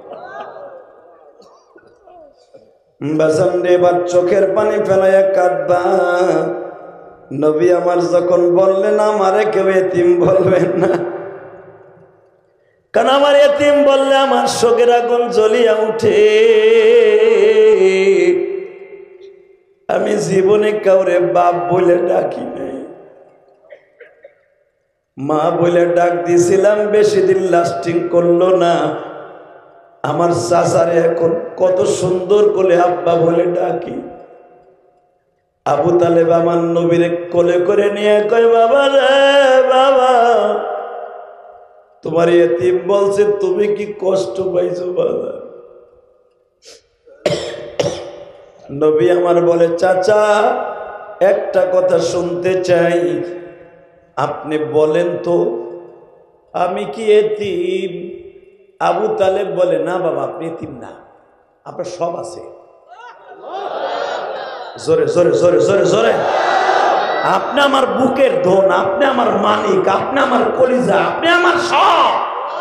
বাজান রে, এবার চোখের পানি ফেলাইয়া কাঁদবা। নবী আমার যখন বললেন আমারে কেউ এতিম বলবেন না, কারণ আমার এতিম বললে আমার শোকের আগুন জ্বলিয়া উঠে। আমি জীবনে কাউরে বাপ বলে ডাকি নাই, মা বলে ডাক দিয়েছিলাম, বেশি দিন লাস্টিং করলো না। আমার চাচারে এখন কত সুন্দর করে আব্বা বলে ডাকি। আবু তালেব আমার নবীর কোলে করে নিয়ে কয়, বাবা রে বাবা, তোমার এতিম বলছে, তুমি কি কষ্ট পাইছো বাবা? নবী আমার বলে, চাচা একটা কথা শুনতে চাই, আপনি বলেন তো আমি কি এতিম? আবু তালেব বলে, না বাবা আপনি এতিম না, আপনার সব আছে। জোরে জোরে জোরে জোরে জোরে। আপনি আমার বুকের ধন, আপনি আমার মালিক, আপনি আমার কলিজা, আপনি আমার সব।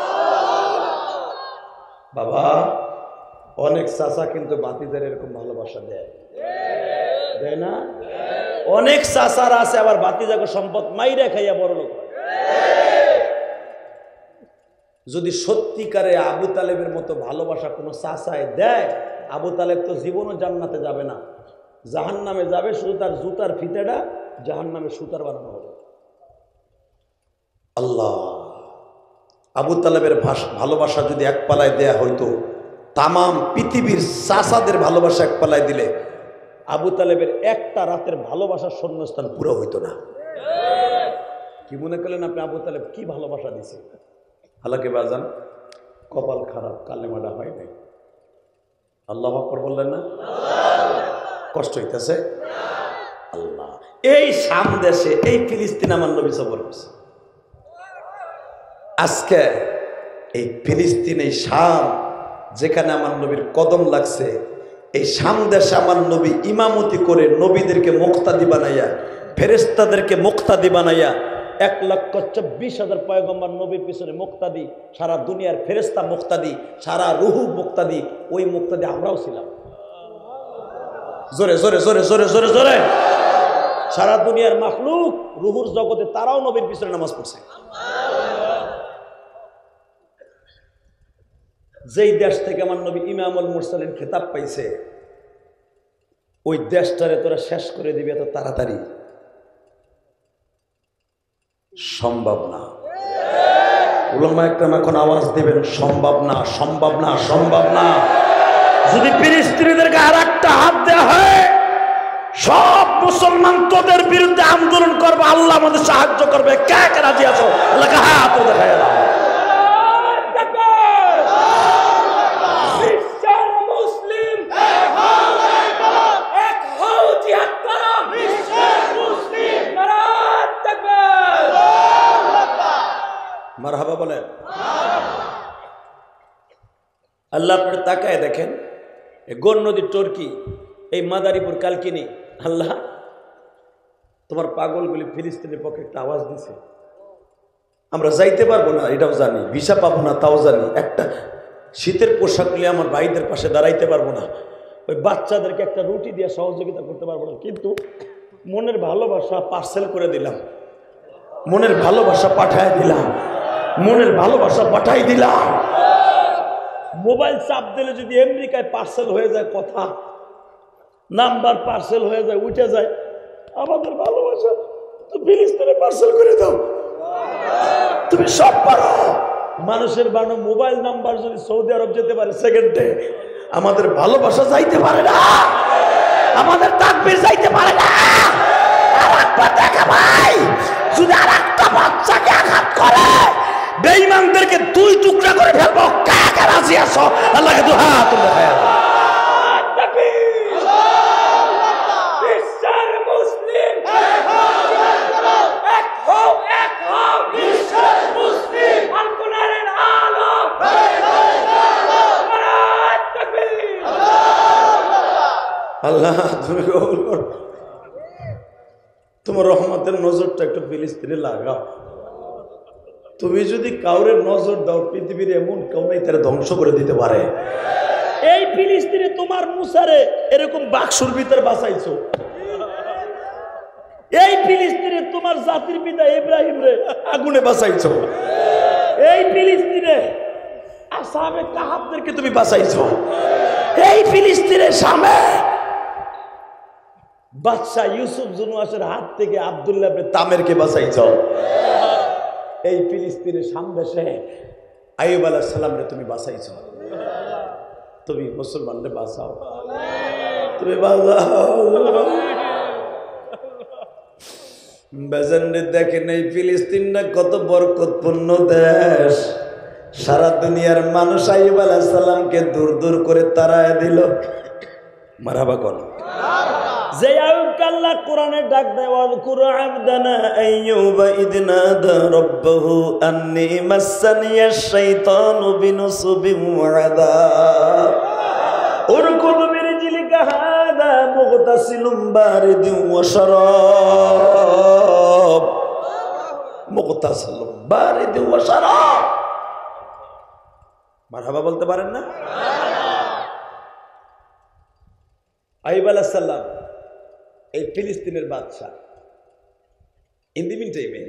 বাবা অনেক চাচা কিন্তু বাতিদের এরকম ভালোবাসা দেয়, দেয় না? অনেক চাচারা আছে আবার বাতিজাকে সম্পদ মাইরা খাইয়া বড় লোক। যদি সত্যিকারে আবু তালেবের মতো ভালোবাসা কোনো চাচায় দেয়, আবু তালেব তো জীবনও জান্নাতে যাবে না, জাহান্নামে যাবে। শুধু তার জুতার ফিতেটা জাহান্নামে সুতার বানানো হবে। আল্লাহ, আবু তালেবের ভালোবাসা যদি এক পালায় দেয়া হইতো, তামাম পৃথিবীর চাচাদের ভালোবাসা এক পালায় দিলে আবু তালেবের একটা রাতের ভালোবাসার শূন্যস্থান পুরো হইতো না। কি মনে করলেন আপনি আবু তালেব কি ভালোবাসা দিছে? হালাকে বাজান কপাল খারাপ, কালেমাটা হয় নাই। আল্লাহু আকবার বললেন না? কষ্ট হইতেছে? আল্লাহ, এই শাম দেশে, এই ফিলিস্তিন আমার নবী সফর করছে। আজকে এই ফিলিস্তিন, এই শাম যেখানে আমার নবীর কদম লাগছে, এই শাম দেশে আমার নবী ইমামতি করে নবীদেরকে মুক্তাদি বানাইয়া, ফেরেশতাদেরকে মুক্তাদি বানাইয়া, 1,24,000 পয়গম্বর নবীর পিছনে মুক্তাদি, সারা দুনিয়ার ফেরেশতা মুক্তাদি, সারা রুহু মুক্তাদি, ওই মুক্তাদি আমরাও ছিলাম। জোরে জোরে জোরে জোরে জোরে জোরে। সারা দুনিয়ার মাখলুক রুহুর জগতে তারাও নবীর পিছনে নামাজ পড়ছে। যেই দেশ থেকে আমার নবী ইমামুল মুরসালিন খেতাব পাইছে, ওই দেশটারে তোরা শেষ করে দিবি এত তাড়াতাড়ি সম্ভব না। উলামা একরাম এখন আওয়াজ দিবেন, সম্ভব না, সম্ভব না, সম্ভব না। যদি ফিলিস্তিনিদেরকে আর একটা হাত দেওয়া হয়, সব মুসলমান তোদের বিরুদ্ধে আন্দোলন করবে, আল্লাহ আমাদের সাহায্য করবে। কে কে রাজি আছো? আল্লাহকে হাত দেখায় দাও। মারহাবা বলেন। আল্লাহ আপনার তাকায় দেখেন, গোর নদীর টর্কি, এই মাদারীপুর কালকিনি, আল্লাহ তোমার পাগলগুলি ফিলিস্তিনের পক্ষে একটা আওয়াজ দিছে। আমরা যাইতে পারবো না এটাও জানি, ভিসা পাবো না তাও জানি, একটা শীতের পোশাক নিয়ে আমার ভাইদের পাশে দাঁড়াইতে পারবো না, ওই বাচ্চাদেরকে একটা রুটি দিয়ে সহযোগিতা করতে পারবো না, কিন্তু মনের ভালোবাসা পার্সেল করে দিলাম, মনের ভালোবাসা পাঠায় দিলাম, মনের ভালোবাসা পাঠাই দিলাম। মোবাইল চাপ দিলে যদি আমেরিকায় পার্সেল হয়ে যায়, কথা নাম্বার পার্সেল হয়ে যায়, উঠে যায়, আমাদের ভালোবাসা তো ফিলিস্তিনে পার্সেল করে দাও। তুমি সব পারো। মানুষের বানো মোবাইল নাম্বার যদি সৌদি আরব যেতে পারে সেকেন্ডে, আমাদের ভালোবাসা যাইতে পারে না, আমাদের তাকবীর যাইতে পারে না। আর একবার দেখা ভাই, যদি আর একটা বাচ্চাকে আঘাত করে, বেঈমানদেরকে 2 টুকরা করে ফেলবো। কাকে রাজি আছো? আল্লাহকে দু হাত তুলে দেখায়। বিশ্বের মুসলিম এক হও, এক হও, বিশ্বের মুসলিম আল-কোরআনের আলো। আল্লাহ তুমি কবুল করো, তোমার রহমতের নজরটা একটু ফিলিস্তিনে লাগাও। তুমি যদি কাউরে নজর দাও, পৃথিবীর এমন কেউ নেই তারা ধ্বংস করে দিতে পারে। এই ফিলিস্তিনে তোমার মুসারে এরকম বাক্সুর ভিতরে বাঁচাইছো, এই ফিলিস্তিনে তোমার জাতির পিতা ইব্রাহিম রে আগুনে বাঁচাইছো, এই ফিলিস্তিনে আসহাবে কাহাবদেরকে তুমি বাঁচাইছো, এই ফিলিস্তিনের সামনে বাদশা ইউসুফ জুনুয়াসের হাত থেকে আব্দুল্লাহ ইবনে তামেরকে বাঁচাইছো, এই ফিলিস্তিনের সামদেশে আইয়ুব আলাইহিস সালামরে তুমি বাঁচাইছো। তুমি মুসলমানদের বাঁচাও, তুমি বাঁচাও। বেজেন্ডে দেখেন এই ফিলিস্তিনটা কত বরকতপূর্ণ দেশ। সারা দুনিয়ার মানুষ আইয়ুব আলাইহিস সালামকে দূর দূর করে তাড়ায় দিল। মারহাবা কোন যে আইয়ুবকে আল্লাহ কোরআনে ডাক দেয়, ওয়াজকুর আবদানা আইয়ুবা ইদ নাদা রাব্বাহু আন্নী মাসসানিয়াশ শাইতানু বিনুসবিন ওয়া আযাব উরকুদ বিরজিলিকা হাদা মুগতাসিলুম বারিদুন ওয়া শারাব মুগতাসিলুম বারিদুন ওয়া শারাব। মারহাবা বলতে পারেন না? আইয়ুব আলাইহিস সালাম এই ফিলিস্তিনের বাদশা। ইন দি মিন টাইমে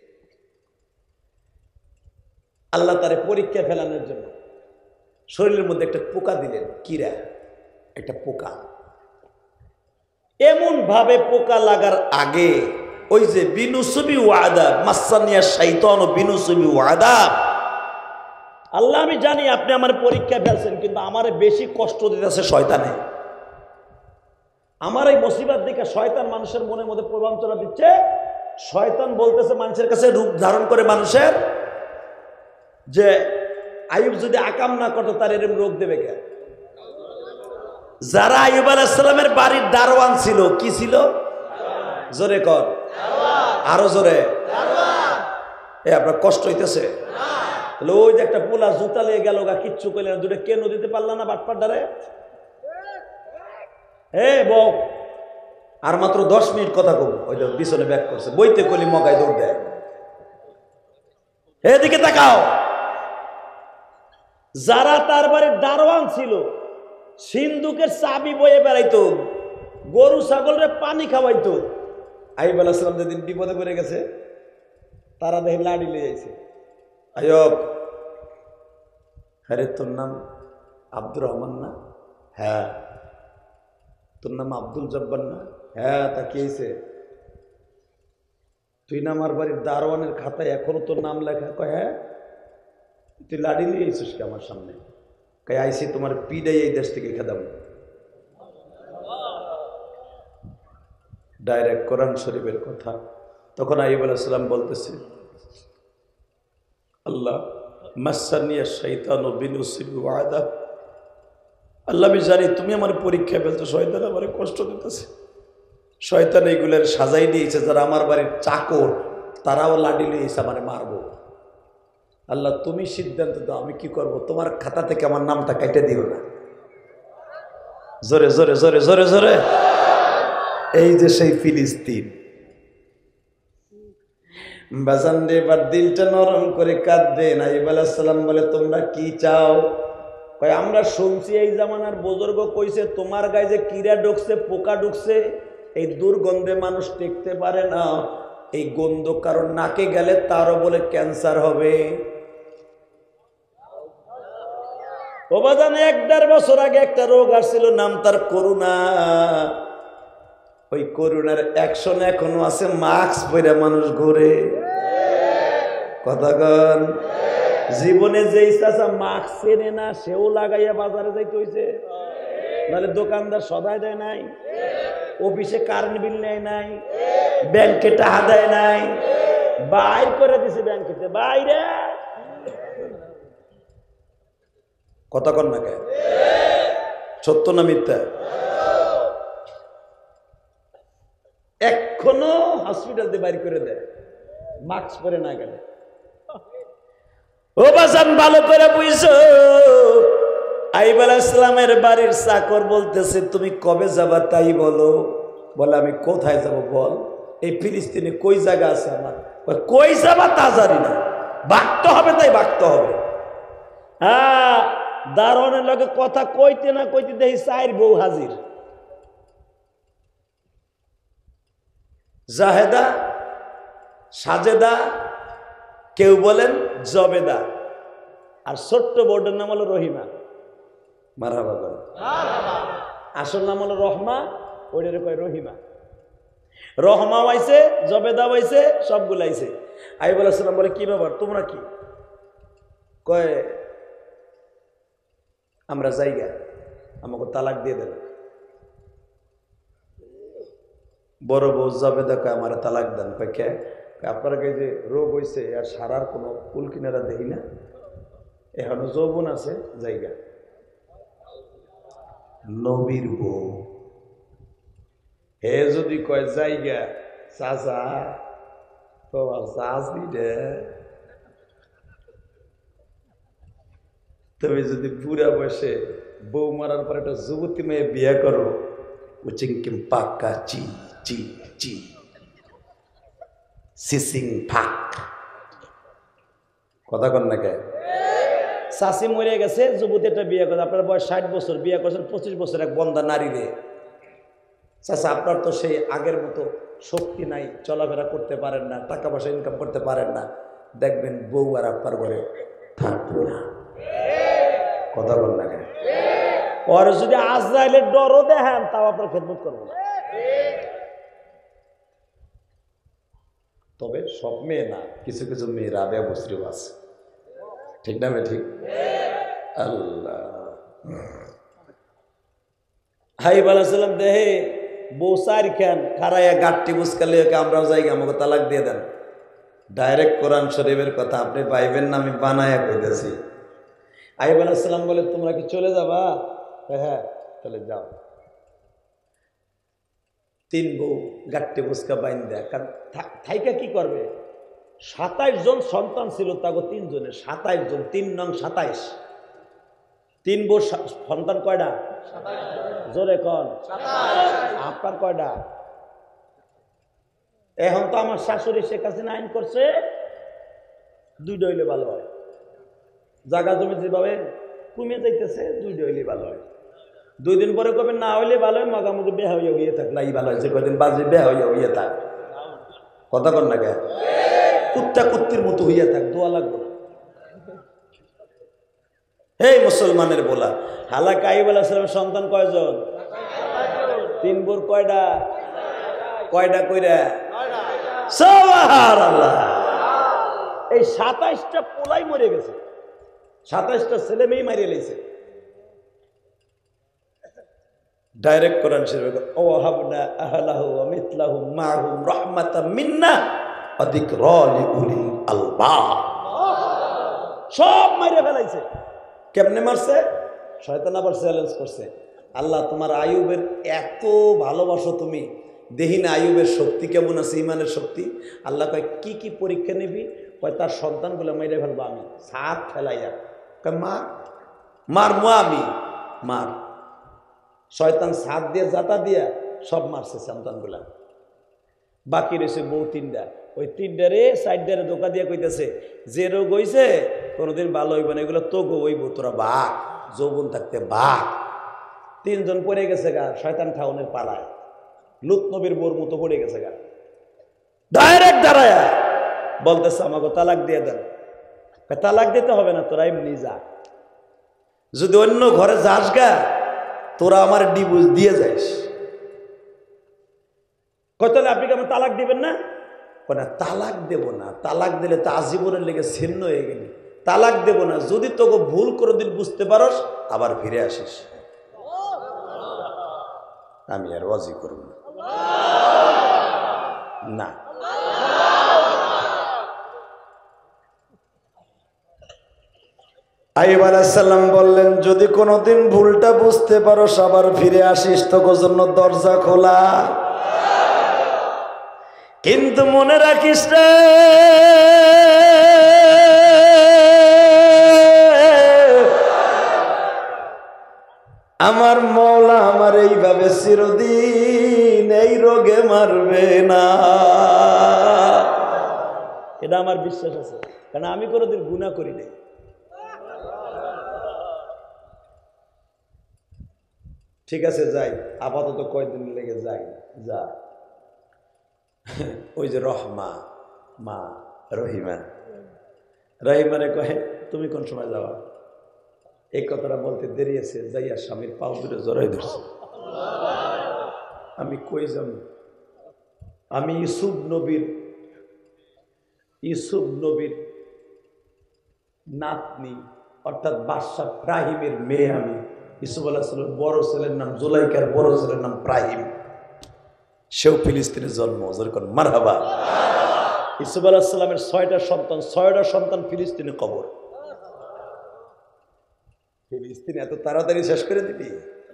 আল্লাহ তারে পরীক্ষা ফেলানোর জন্য শরীরের মধ্যে একটা পোকা দিলেন, কিরা, একটা পোকা। এমন ভাবে পোকা লাগার আগে ওই যে বিনুসবি ওয়াদা মাসানিয়া শাইতান ও বিনুসবি ওয়াদা, আল্লাহ আমি জানি আপনি আমার পরীক্ষা ফেলছেন, কিন্তু আমারে বেশি কষ্ট দিতেছে শয়তানে। আমার এই মুসিবত দেখে শয়তান মানুষের মনের মধ্যে প্রবঞ্চনা দিচ্ছে। শয়তান বলতেছে মানুষের কাছে রূপ ধারণ করে মানুষের, যে আইয়ুব যদি আকাম না করতো তার এরকম রোগ দেবে কে? যারা আইয়ুব আলাইহিস সালামের বাড়ির দারোয়ান ছিল, কি ছিল? জোরে কর, আরো জোরে। আপনার কষ্ট হইতেছে? ওই যে একটা পোলা জুতা লেগে গেল গা, কিচ্ছু কইলে না, দুটো কেন দিতে পারলা না বাটপার দ্বারে? বউ আর মাত্র 10 মিনিট কথা কব, ওই যে পিছনে ব্যাক করছে, বইতে কলি মগায় দৌড় দেয়। এদিকে তাকাও। যারা তার বাড়ির দারোয়ান ছিল, সিন্ধুকের চাবি বয়ে বেড়াইতো, গরু ছাগলের পানি খাওয়াইতো। আইয়ুব আলাইহিস সালাম যেদিন বিপদে পড়ে গেছে, তারা দেখে লাড়ি লিয়ে যাইছে। আইয়ুব, আরে তোর নাম আব্দুর রহমান না? হ্যাঁ। তোর নাম আব্দুল জব্বার না? হ্যাঁ। তা কি হয়েছে? তুই না আমার বাড়ির দারোয়ানের খাতায় এখনো তোর নাম লেখা? কয় হ্যাঁ। তুই লাড়ি নিয়ে এসিস কি আমার সামনে? কয় আইসি তোমার পিডাই এই দেশ থেকে খেদাম। ডাইরেক্ট কোরআন শরীফের কথা। তখন আইয়ুব আলাইহিস সালাম বলতেছে, আল্লাহ মাসসানিয়া শাইতানু বিনুসবিন ওয়া আযাব, আল্লাহ আমি জানি তুমি আমার পরীক্ষা ফেলছো, শয়তান আমার কষ্ট দিতেছে। শয়তান এইগুলোর সাজাই দিয়েছে, যারা আমার বাড়ির চাকর তারাও লাডি লিয়েছে আমারে মারবো। আল্লাহ তুমি সিদ্ধান্ত দাও, আমি কি করব? তোমার খাতা থেকে আমার নামটা কেটে দিও না। জোরে জোরে জোরে জোরে জোরে। এই যে সেই ফিলিস্তিন। বাজান রে, এবার দিলটা নরম করে কাঁদবেন। আইয়ুব আলাইহিস সালাম বলে, তোমরা কি চাও? কয় আমরা শুনছি এই জামানার বুজুর্গ কইছে তোমার গায়ে যে কিরা ঢুকছে, পোকা ঢুকছে, এই দুর্গন্ধে মানুষ টেকতে পারে না। এই গন্ধ কারণ নাকে গেলে তারও বলে ক্যান্সার হবে। ও বাজান, 1-1.5 বছর আগে একটা রোগ আসছিল, নাম তার করোনা। ওই করোনার অ্যাকশন এখনো আছে, মাস্ক পরে মানুষ ঘুরে। কথা কন। জীবনে যেই চাচা মাস্ক চেনে না, সেও লাগাইয়া বাজারে যাইতে হইছে। নাহলে দোকানদার সদাই দেয় নাই, অফিসে কারেন্ট বিল নেয় নাই, ব্যাংকে টাকা দেয় নাই, বাইর করে দিছে ব্যাংকেতে বাইরে। কথা কন না কে? সত্য না মিথ্যা? এখনো হসপিটাল দিয়ে বাইর করে দেয় মাস্ক পরে না গেলে। ও বাজান, ভালো করে বুঝছো। আইয়ুব আলাইহিস সালামের বাড়ির চাকর বলতেছে, তুমি কবে যাবা তাই বলো। বলে আমি কোথায় যাব বল? এই ফিলিস্তিনে কই জায়গা আছে আমার? কই যাবা তা জানি না, ভাগতে হবে, তাই ভাগতে হবে। হ্যাঁ, দারোয়ানের লগে কথা কইতে না কইতে দেখি 4 বউ হাজির। জাহেদা, সাজেদা, কেউ বলেন জবেদা, আর ছোট্ট বোর্ডের নাম হলো রহিমা। মারহাবা বলেন। আসল নাম হলো রহমা, ওইটারে কয় রহিমা। রহমা আইছে, জবেদা আইছে, সবগুলো আইছে। আইয়ুব আলাইহিস সালাম বলে, কি ব্যাপার, তোমরা কি? কয় আমরা জায়গা, আমাকে তালাক দিয়ে দেন। বড় বউ যাবে দেখো আমার তালাক দেন। কে আপনার কাছে যে রোগ হয়েছে আর সারার কোনো কুল কিনারা দেখি না, এখনো যৌবন আছে জায়গা। নবীর বউ হে যদি কয় জায়গা চাচা তোমার চাষি রে, তুমি যদি বুড়া বয়সে বউ মারার পর একটা যুবতী মেয়ে বিয়ে করো, উচিংকিম পাক্কা চি চি চি সিসিং ফাক, কথা কন না কে? চাষি মরে গেছে, যুবতী একটা বিয়ে করে, আপনার বয়স 60 বছর, বিয়ে করছেন 25 বছর এক বন্ধা নারী রে। চাচা আপনার তো সেই আগের মতো শক্তি নাই, চলাফেরা করতে পারেন না, টাকা পয়সা ইনকাম করতে পারেন না, দেখবেন বউ আর আপনার ঘরে থাকবে না। কথা বল না কেন? ওর যদি আজরাইলের ডরও দেখেন তাও আপনার খেদমত করবো না। তবে সব মেয়ে না, কিছু কিছু মেয়ে রাবেয়া বসরিও আছে, ঠিক না? ঠিক। আল্লাহ হাই বালাম দেহে বউ চার খান খারাইয়া গাঠটি বুসকালে আমরাও জায়গা আমাকে তালাক দিয়ে দেন। ডাইরেক্ট কোরআন শরীফের কথা আপনি পাইবেন না, আমি বানায়া কইতেছি। আইব আলাইসাল্লাম বলে তোমরা কি চলে যাবা? হ্যাঁ তাহলে যাও। 3 বউ গাঠটি বুসকা বাইন দেয়, কারণ থাইকা কি করবে? 27 জন সন্তান ছিল তাকে 3 জনের, 27 জন, 3 নং 27। 3 বউ সন্তান কয়টা? জোরে কন। আপনার কয়টা? এখন তো আমার শাশুড়ি শেখ হাসিনা আইন করছে 2টা হইলে ভালো হয়। জায়গা জমি যেভাবে কমে যাইতেছে 2টা হইলে ভালো হয়। 2 দিন পরে কবে না হইলে ভালো হয়, মাগামুখি বেহা হইয়া থাক, নাই ভালো হয়েছে কদিন বাজে বেহা হইয়া থাক। কথা কন না কে? কুত্তা কুত্তির মতো হইয়া থাক, দোয়া লাগবে না। হে মুসলমানের বলা, হালাক আইয়ুব আলাইহিস সালামের সন্তান কয়জন? 3 বোর কয়টা? কয়টা কইরা? সুবহানাল্লাহ। এই 27টা পোলাই মরে গেছে, 27টা ছেলে মেয়ে মারিয়ে লেছে। ডাইরেক্ট কোরআন শরীফে ও হাবনা আহলাহু ওয়া মিথলাহু মাহুম রাহমাতাম মিন্না ওয়া যিকরা লিউলিল আলবাব। সব মাইরে ফেলাইছে। কেমনে মারছে? শয়তান আবার চ্যালেঞ্জ করছে, আল্লাহ তোমার আইয়ুবের এত ভালোবাসো তুমি, দেখি না আইয়ুবের শক্তি কেমন আছে, ইমানের শক্তি। আল্লাহ কয় কি কি পরীক্ষা নিবি? কয় তার সন্তানগুলো মাইরে ফেলবো আমি, সাত ফেলাইয়া। কয় মার, মারমু আমি, মার। শয়তান সাত দিয়ে জাতা দিয়া সব মারছে সন্তানগুলা। বাকি রয়েছে বউ 3টা, ওই 3টারে 4টারে ধোকা দিয়ে কইতেছে যে রোগ হইছে কোনোদিন ভালো হইব না, এগুলো তো গো হইব, তোরা বাঘ, যৌবন থাকতে বাঘ। 3 জন পড়ে গেছে গা শয়তান ঠাউনের পালায়, লুত নবীর বোর মতো পড়ে গেছে গা। ডাইরেক্ট দাঁড়ায়া বলতেছে আমাকে তালাক দিয়ে দেন। তালাক দিতে হবে না, তোরা এমনি যা, যদি অন্য ঘরে যাস গা তোরা আমার ডিভোর্স দিয়ে যাইস। কয় তাহলে আপনি কি আমার তালাক দিবেন না? না তালাক দেব না, তালাক দিলে তো আজীবনের লেগে ছিন্ন হয়ে গেলি, তালাক দেব না। যদি তোকে ভুল করে দিন বুঝতে পারস আবার ফিরে আসিস, আমি আর ওয়াজি করব না। আইয়ুব আলাইহিস সালাম বললেন যদি কোনোদিন ভুলটা বুঝতে পারস আবার ফিরে আসিস, তোর জন্য দরজা খোলা। কিন্তু মনে রাখিস রে, আমার মওলা আমার এইভাবে চিরদিন এই রোগে মারবে না, এটা আমার বিশ্বাস আছে, কারণ আমি কোনোদিন গুনাহ করি নাই। ঠিক আছে যাই, আপাতত কয়দিন লেগে যাই। যা ওই যে রহমা মা রহিমা, রহিমারে কহে তুমি কোন সময় যাওয়া? এই কথাটা বলতে দেরি আছে, যাইয়া স্বামীর পাও ধরে জড়াই ধরছে। আমি কই যাব? আমি ইউসুফ নবীর নাতনি, অর্থাৎ বাদশাহ প্রাহিমের মেয়ে। আমি ইউসুফ আলাইহিস সালামের বড় ছেলের নাম জুলাইকার বড় ছেলের নাম প্রাহিম। সেও ফিলিস্তিনে জন্ম, যেরকম মারহাবা। ইউসুফ আলাইহিস সালামের 6টা সন্তান, 6টা সন্তান ফিলিস্তিনে কবর। ফিলিস্তিন এত তাড়াতাড়ি শেষ করে দিবি?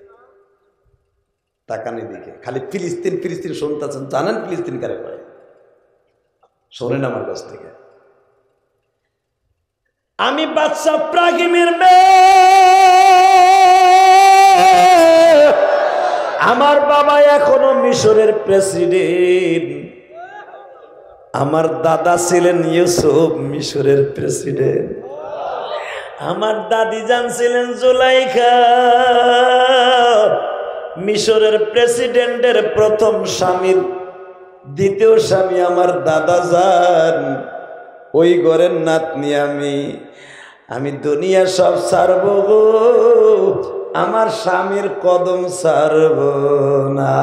তাকানি দিকে খালি ফিলিস্তিন ফিলিস্তিন শুনতেছেন, জানেন ফিলিস্তিন কারে কয়? শোনেন আমার কাছ থেকে। আমি বাদশা ইব্রাহিমের মেয়ে, আমার বাবা এখনো মিশরের প্রেসিডেন্ট, আমার দাদা ছিলেন ইউসুফ মিশরের প্রেসিডেন্ট, আমার দাদি জান ছিলেন জুলাইখা মিশরের প্রেসিডেন্টের প্রথম স্বামীর দ্বিতীয় স্বামী আমার দাদা যান, ওই ঘরের নাতনি আমি দুনিয়া সব ছাড়ব গো, আমার স্বামীর কদম ছাড়ব না।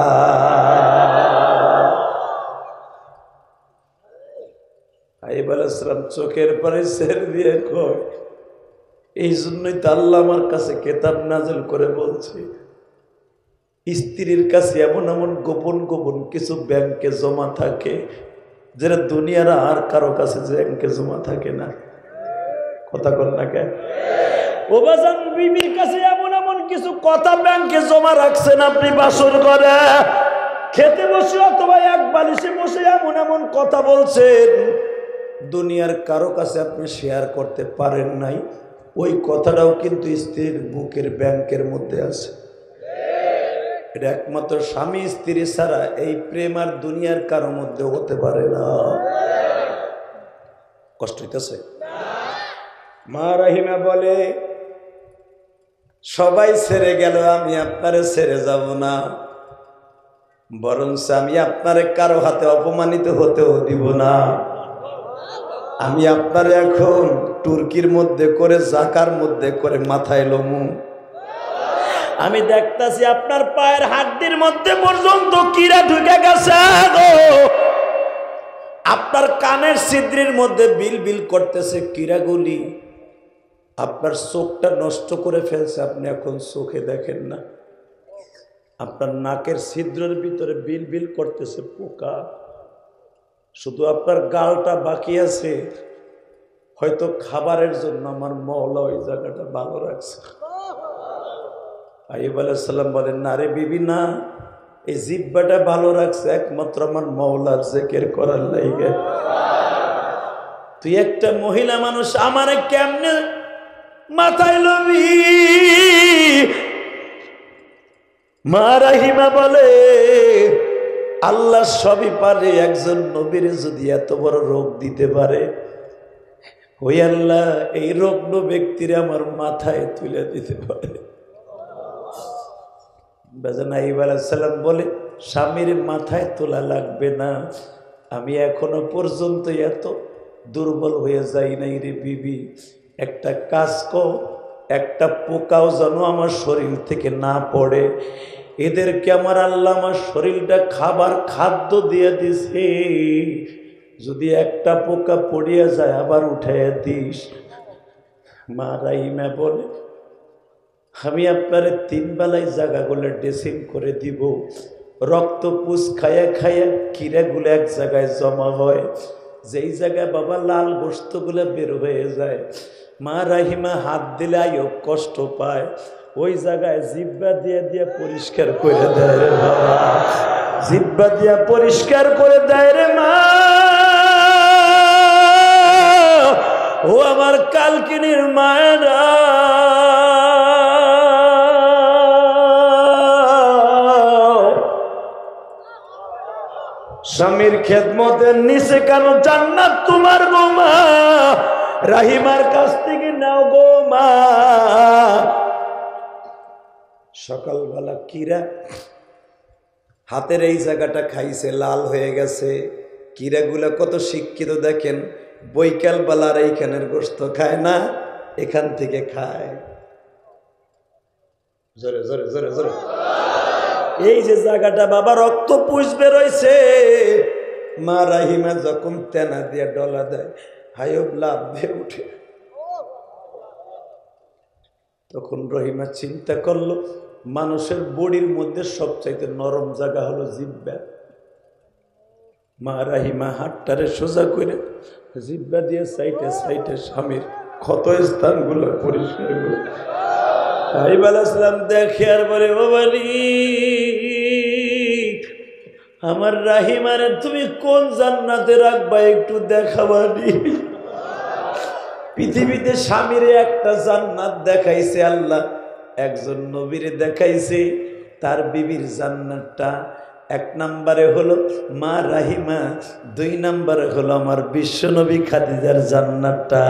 আইয়ুব আলাইহিস সালাম চোখের পানি ছেড়ে দিয়ে কয়, এই জন্যই তো আল্লাহ আমার কাছে কিতাব নাযিল করে বলছে, স্ত্রীর কাছে এমন এমন গোপন গোপন কিছু ব্যাংকে জমা থাকে যেটা দুনিয়ার আর কারো কাছে ব্যাংকে জমা থাকে না। কথা কর না কেন? ও বাজান, বিবির কাছে এমন এমন কিছু কথা ব্যাংকে জমা রাখছেন আপনি বাসর ঘরে, খেতে বসে অথবা এক বালিশে বসে এমন এমন কথা বলছেন দুনিয়ার কারো কাছে আপনি শেয়ার করতে পারেন নাই। ওই কথাটাও কিন্তু স্ত্রীর বুকের ব্যাংকের মধ্যে আছে। এটা একমাত্র স্বামী স্ত্রী ছাড়া এই প্রেম আর দুনিয়ার কারো মধ্যে হতে পারে না। কষ্ট হইতেছে? মা রাহিমা বলে, সবাই ছেড়ে গেল, আমি আপনারে ছেড়ে যাব না, বরঞ্চ আমি আপনারে কারো হাতে অপমানিত হতেও দিব না। আমি আপনারে এখন তুর্কির মধ্যে করে, জাকার মধ্যে করে মাথায় লমু। আমি দেখতাছি আপনার পায়ের হাড্ডির মধ্যে পর্যন্ত কিরা ঢুকে গেছে গো, আপনার কানের ছিদ্রের মধ্যে বিল বিল করতেছে কিরাগুলি, আপনার চোখটা নষ্ট করে ফেলছে, আপনি এখন চোখে দেখেন না, আপনার নাকের ছিদ্রের ভিতরে বিল বিল করতেছে পোকা, শুধু আপনার গালটা বাকি আছে, হয়তো খাবারের জন্য আমার মওলা ওই জায়গাটা ভালো রাখছে। আইয়ুব আলাইহিস সালাম বলেন, না রে বিবি না, এই জিহ্বাটা ভালো রাখছে একমাত্র আমার মওলার জিকির করার লাইগে। তুই একটা মহিলা মানুষ, আমারে কেমনে মাথায় লবি? মা রাহিমা বলে, আল্লাহ সবই পারে, একজন নবীর যদি এত বড় রোগ দিতে পারে, ওই আল্লাহ এই রোগ্ন ব্যক্তির আমার মাথায় তুলে দিতে পারে। আইয়ুব আলাইহিস সালাম বলে, স্বামীর মাথায় তোলা লাগবে না, আমি এখনো পর্যন্ত এত দুর্বল হয়ে যাই নাই রে বিবি, একটা কাজ কর, একটা পোকাও যেন আমার শরীর থেকে না পড়ে, এদেরকে আমার আল্লাহ আমার শরীরটা খাবার খাদ্য দিয়ে দিছে, যদি একটা পোকা পড়িয়া যায় আবার উঠাইয়া দিস। মা রাহিমা বলে, আমি আপনারে 3 বেলায় জায়গাগুলো ড্রেসিং করে দিব, রক্ত পুষ খায়া খায়া কিরাগুলো এক জায়গায় জমা হয়, যেই জায়গায় বাবা লাল গোস্তগুলো বের হয়ে যায়, মা রাহিমা হাত দিলে আইয়ুব কষ্ট পায়, ওই জায়গায় জিহ্বা দিয়ে দিয়ে পরিষ্কার করে দেয় রে বাবা, জিহ্বা দিয়া পরিষ্কার করে দেয় রে মা। ও আমার কালকিনির মায়েরা, স্বামীর খেদমতের নিচে কেন জান্নাত তোমার গো মা, রাহিমার কাছ থেকে নাও গো মা। সকালবেলা কিরা হাতের এই জায়গাটা খাইছে, লাল হয়ে গেছে, কিরাগুলা কত শিক্ষিত দেখেন, বৈকাল বেলার এইখানের গোস্ত খায় না, এখান থেকে খায়। জোরে জোরে জোরে জোরে। এই যে জায়গাটা বাবা রক্ত পুষ বেরোইছে, মা রাহিমা যখন তেনা দিয়ে ডলা দেয়, আইয়ুব লাভ দিয়ে উঠে, তখন রহিমা চিন্তা করলো, মানুষের বডির মধ্যে সবচাইতে নরম জায়গা হলো জিহ্বা, মা রাহিমা হাতটারে সোজা করে জিব্বা দিয়ে সাইটে সাইটে স্বামীর ক্ষত স্থানগুলো পরিষ্কার করে আইব আলাইহিস সালাম দেখে আর বলে, বাবারি আমার রাহিমারে তুমি কোন জান্নাতে রাখবা একটু দেখাবানি। পৃথিবীতে স্বামীরে একটা জান্নাত দেখাইছে আল্লাহ, একজন নবীরে দেখাইছে তার বিবির জান্নাতটা। এক নম্বরে হলো মা রাহিমা, 2 নম্বরে হলো আমার বিশ্ব নবী খাদিজার জান্নাতটা।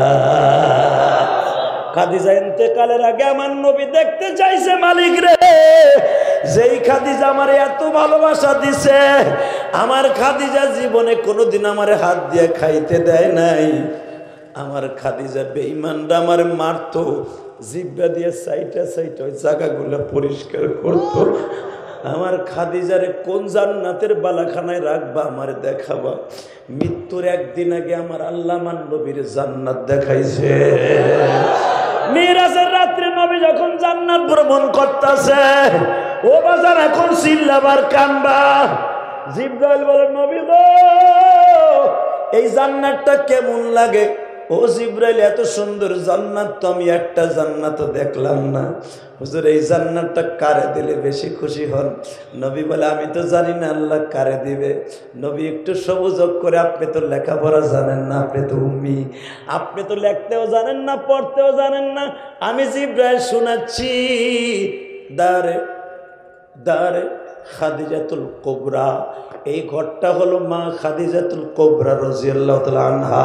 খাদিজা ইন্তেকালের আগে আমার নবী দেখতে চাইছে, মালিক রে যেই খাদিজা আমারে এত ভালোবাসা দিছে, আমার খাদিজা জীবনে কোনোদিন আমারে হাত দিয়ে খাইতে দেয় নাই। আমার খাদিজা বেঈমানরা আমারে মারতো, জিব্বা দিয়ে সাইটা সাইটা ওই জায়গাগুলো পরিষ্কার করতো। আমার খাদিজারে কোন জান্নাতের বালাখানায় রাখবা আমারে দেখাবা। মৃত্যুর একদিন আগে আমার আল্লাহ মান নবীর জান্নাত দেখাইছে। মিরাজের রাত্রে নবী যখন জান্নাত ভ্রমণ করতেছে, ও বাজার এখন চিল্লাবার কানবা। জিবরাইল বলে, নবী গো এই জান্নাতটা কেমন লাগে? ও জিবরাইল এত সুন্দর জান্নাত তো আমি একটা জান্নাতও দেখলাম না। হুজুর এই জান্নাতটা কারে দিলে বেশি খুশি হন? নবী বলে, আমি তো জানি না আল্লাহ কারে দিবে। নবী একটু সবুজক করে, আপনি তো লেখাপড়া জানেন না, আপনি তো উম্মি, আপনি তো লিখতেও জানেন না পড়তেও জানেন না, আমি জিবরাইল শোনাচ্ছি। দারে দারে খাদিজাতুল কুবরা, এই ঘরটা হলো মা খাদিজাতুল কুবরা রাদিয়াল্লাহু তাআলা আনহা।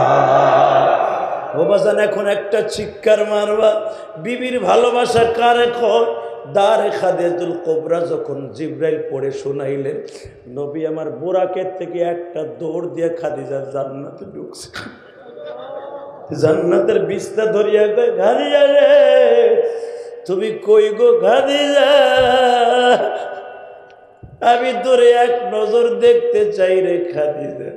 ও বাজান এখন একটা চিৎকার মারবা, বিবির ভালোবাসা কারে কয়? দারে খাদিজাতুল কুবরা যখন জিবরাইল পড়ে শোনাইলেন, নবী আমার বুরাকের থেকে একটা দৌড় দিয়ে খাদিজার জান্নাতে ঢুকছে। জান্নাতের বিছনা ধরিয়া কয়, খাদিজা রে তুমি কই গো খাদিজা, আমি তোরে এক নজর দেখতে চাই রে খাদিজা।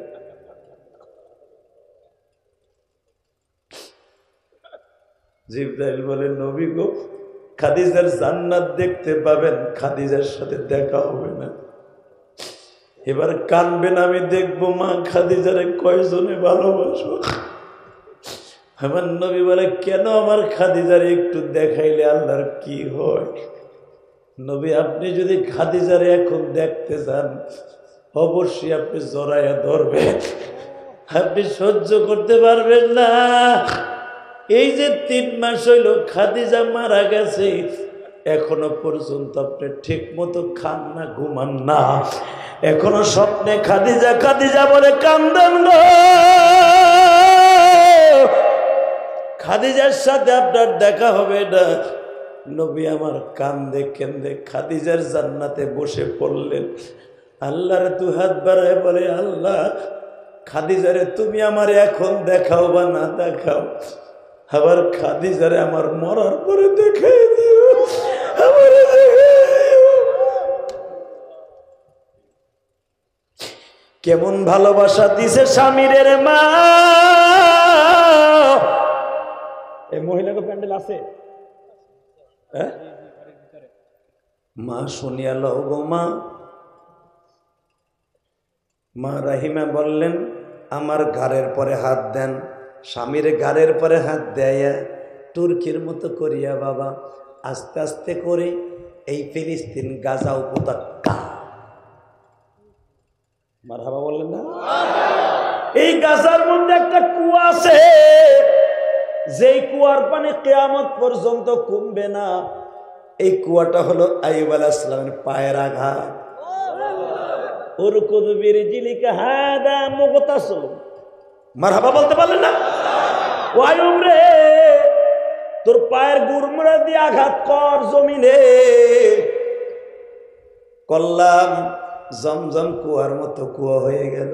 জিবরাইল বলে, নবী গো খাদিজার জান্নাত দেখতে পাবেন, খাদিজার সাথে দেখা হবে না। এবার কানবেন, আমি দেখবো মা খাদিজারে কয়জনে ভালোবাসো। আমার নবী বলে, কেন আমার খাদিজারে একটু দেখাইলে আল্লাহর কি হয়? নবী আপনি যদি খাদিজারে এখন দেখতে চান, অবশ্যই আপনি জড়াইয়া ধরবেন, আপনি সহ্য করতে পারবেন না। এই যে 3 মাস হইল খাদিজা মারা গেছে, এখনো পর্যন্ত আপনি ঠিক মতো খান না, ঘুমান না, এখনো স্বপ্নে খাদিজা খাদিজা বলে কান্দেন গো। খাদিজার সাথে আপনার দেখা হবে না। নবী আমার কান্দে কেন্দে খাদিজার জান্নাতে বসে পড়লেন। আল্লাহর 2 হাত বাড়ায় বলে, আল্লাহ খাদিজারে তুমি আমার এখন দেখাও বা না দেখাও, আবার খাদিজারে আমার মরার পরে দেখাই দিও, আমারে দেখাই দিও। কেমন ভালোবাসা দিছে স্বামীর মা। এই মহিলাকে প্যান্ডেল আছে? মা শুনিয়া লও গো মা। মা রাহিমা বললেন, আমার ঘাড়ের পরে হাত দেন। স্বামীর ঘাড়ের পরে হাত দেয়া তুর্কির মতো করিয়া বাবা আস্তে আস্তে করে এই ফিলিস্তিন গাজা উপত্যকা, মারহাবা বললেন না, এই গাজার মধ্যে একটা কুয়া আছে, যেই কুয়ার পানি কিয়ামত পর্যন্ত কমবে না। এই কুয়াটা হলো আইয়ুব আলাইহিস সালামের পায়ের আঘাত। উরকুদ বিরজিলিকা হাদা মুগতাসিল, মারহাবা বলতে পারলেন না? ও আইয়ুব রে, তোর পায়ের গুড়মুড়া দিয়ে আঘাত কর জমিনে। করলাম, জমজম কুয়ার মতো কুয়া হয়ে গেল।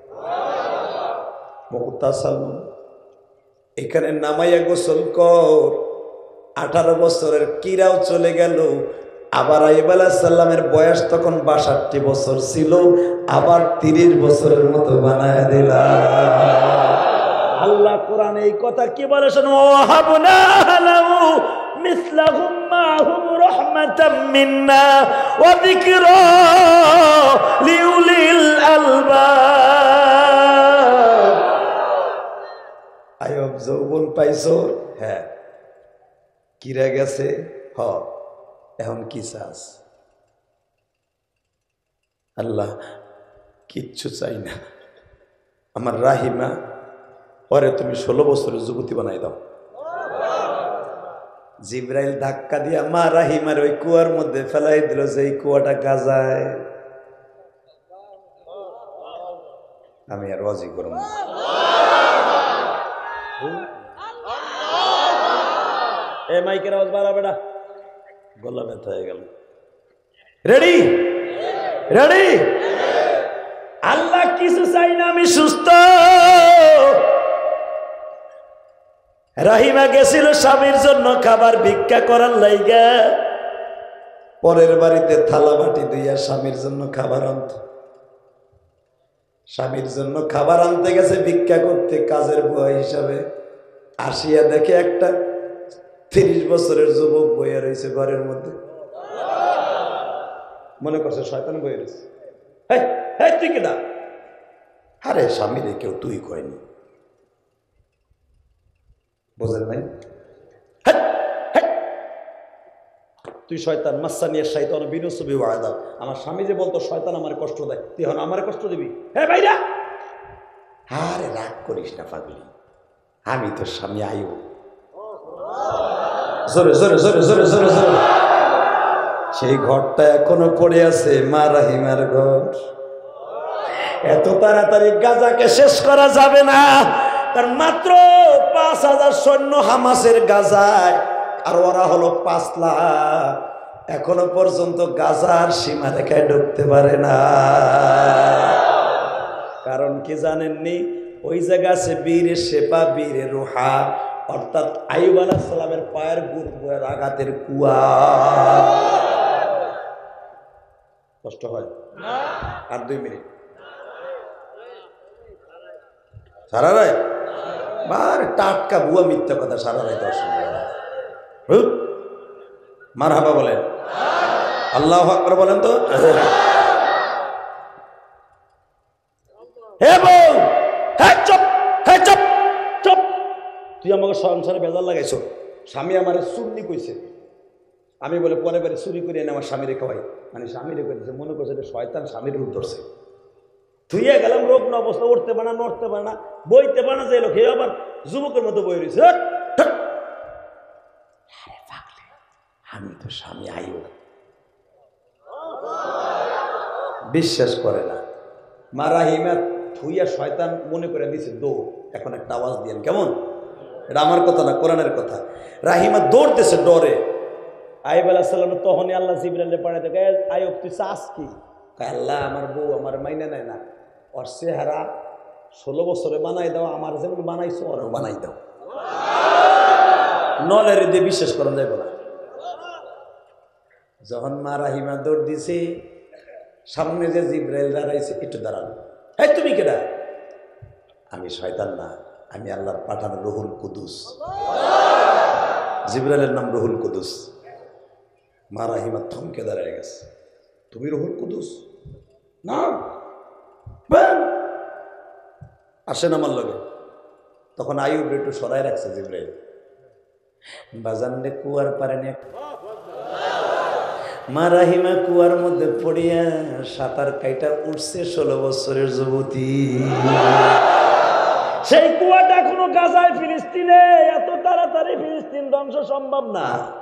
মুগতাসিল, এখানে নামাইয়া গোসল কর। 18 বছরের কিরাও চলে গেল। আবার আইয়ুব আলাইহিস সালামের বয়স তখন 62 বছর ছিল, আবার 30 বছরের মতো বানায় দিলাম। আল্লাহ কোরআনে এই কথা কি বলে শোনো, ওয়াহাবনা লাহু মিসলাহুম মাহুম রাহমাতাম মিন্না ওয়া যিকরা লিউলিল আলবাব। আয়ব যৌবন পাইছো, হ্যাঁ কিরা গেছে, হ এখন কি চাস? আল্লাহ কিচ্ছু চাই না, আমার রাহিমা পরে তুমি 16 বছরের যুবতী বানাই দাও। জিব্রাইল ধাক্কা দিয়া মা রাহিমার ওই কুয়ার মধ্যে ফেলাই দিল, যে এই কুয়াটা গাজায়। আমি আর রাজি করব না। এ মাইকের আওয়াজ বাড়াবে না, গলা ব্যথা হয়ে গেল। Ready ready? আল্লাহ কিছু চাই না, আমি সুস্থ। রাহিমা গেছিল স্বামীর জন্য খাবার ভিক্ষা করার লাইগা, পরের বাড়িতে থালা বাটি দুইয়া স্বামীর জন্য খাবার আনত। স্বামীর জন্য খাবার আনতে গেছে ভিক্ষা করতে কাজের বুয়া হিসাবে। আসিয়া দেখে একটা 30 বছরের যুবক বইয়া রয়েছে ঘরের মধ্যে। মনে করছে শয়তান বইয়া রয়েছে। তুই কেডা? আরে স্বামীরে কেউ তুই কয়নি, বোঝেন নাই? তুই শয়তান, মাসানিয়া শাইতান বিনুসবি ওয়া আযাব। আমার স্বামী যে বলতো শয়তান আমার কষ্ট দেয়, তুই এখন আমার কষ্ট দিবি? হ্যাঁ ভাইরা, আরে রাগ করিস না পাগলি, আমি তো স্বামী আয়ু। জোরে জোরে জোরে জোরে জোরে জোরে। সেই ঘরটা এখনো পড়ে আছে, মা রাহিমার ঘর। এত তাড়াতাড়ি গাজাকে শেষ করা যাবে না, কারণ মাত্র 5000 সৈন্য হামাসের গাজায়, আর ওরা হলো 5 লাখ। এখনো পর্যন্ত গাজার সীমা রেখায় ঢুকতে পারে না। কারণ কি জানেননি? ওই জায়গা আছে বীরে শেপা বীরে রুহা, অর্থাৎ আইয়ুব আলাইহিস সালামের পায়ের গুড় আঘাতের কুয়া। কষ্ট হয় না? আর 2 মিনিট সারা রায় বার টাটকা বুয়া মিথ্যা কথা সারা রায় দর্শন মারহাবা বলেন, আল্লাহু আকবার বলেন তো। হে বউ, হে চুপ, হে চুপ চুপ। তুই আমাকে সংসারে বেজার লাগাইছ। স্বামী আমার চুন্নি কইছে, আমি বলে পরে বারে চুরি করে এনে আমার স্বামীরে খাওয়াই, মানে স্বামীরে করেছে, মনে করছে যে শয়তান স্বামীর রূপ ধরছে। ধুইয়া গেলাম, রোগ না অবস্থা, উঠতে পারে না, নড়তে পারে না, বইতে পারে না, যে লোক আবার যুবকের মতো বই রয়েছে। আমি তো স্বামী আয়ু, বিশ্বাস করে না। মা রাহিমা ধুইয়া শয়তান মনে করে দিছে দৌড়। এখন একটা আওয়াজ দিয়েন কেমন? এটা আমার কথা না, কোরআনের কথা। রাহিমা দৌড় দিছে ডরে। আইয়ুব আলাইহিস সালাম তখনই আল্লাহ জিবরাইলে পাঠাতে কয়, আইয়ুব তুই চাস কি? আল্লাহ আমার বউ আমার মাইনে নেয় না, ওর চেহারা 16 বছরে বানাই দাও, আমার যেমন বানাইছো ওরও বানাই দাও। নলের দিয়ে বিশ্বাস করা যাবে না। যখন মা রাহিমা দৌড় দিছে, সামনে যে জিবরাইল দাঁড়াইছে, একটু দাঁড়ানো। এই তুমি কেডা? আমি শয়তান না, আমি আল্লাহর পাঠানো রুহুল কুদুস। জিবরাইলের নাম রুহুল কুদুস। মা রাহিমা থমকে দাঁড়ায় গেছে। তুমি রুহুল কুদুস? না, আসেন আমার লগে। তখন আইয়ুব একটু সরাই রাখছে জিবরাইল। বাজানরে কুয়ার পারে নিয়ে মা রাহিমা কুয়ার মধ্যে পড়িয়া সাঁতার কাইটা উঠছে 16 বছরের যুবতী। সেই কুয়াটা এখনো গাজায়, ফিলিস্তিনে। এত তাড়াতাড়ি ফিলিস্তিন ধ্বংস সম্ভব না।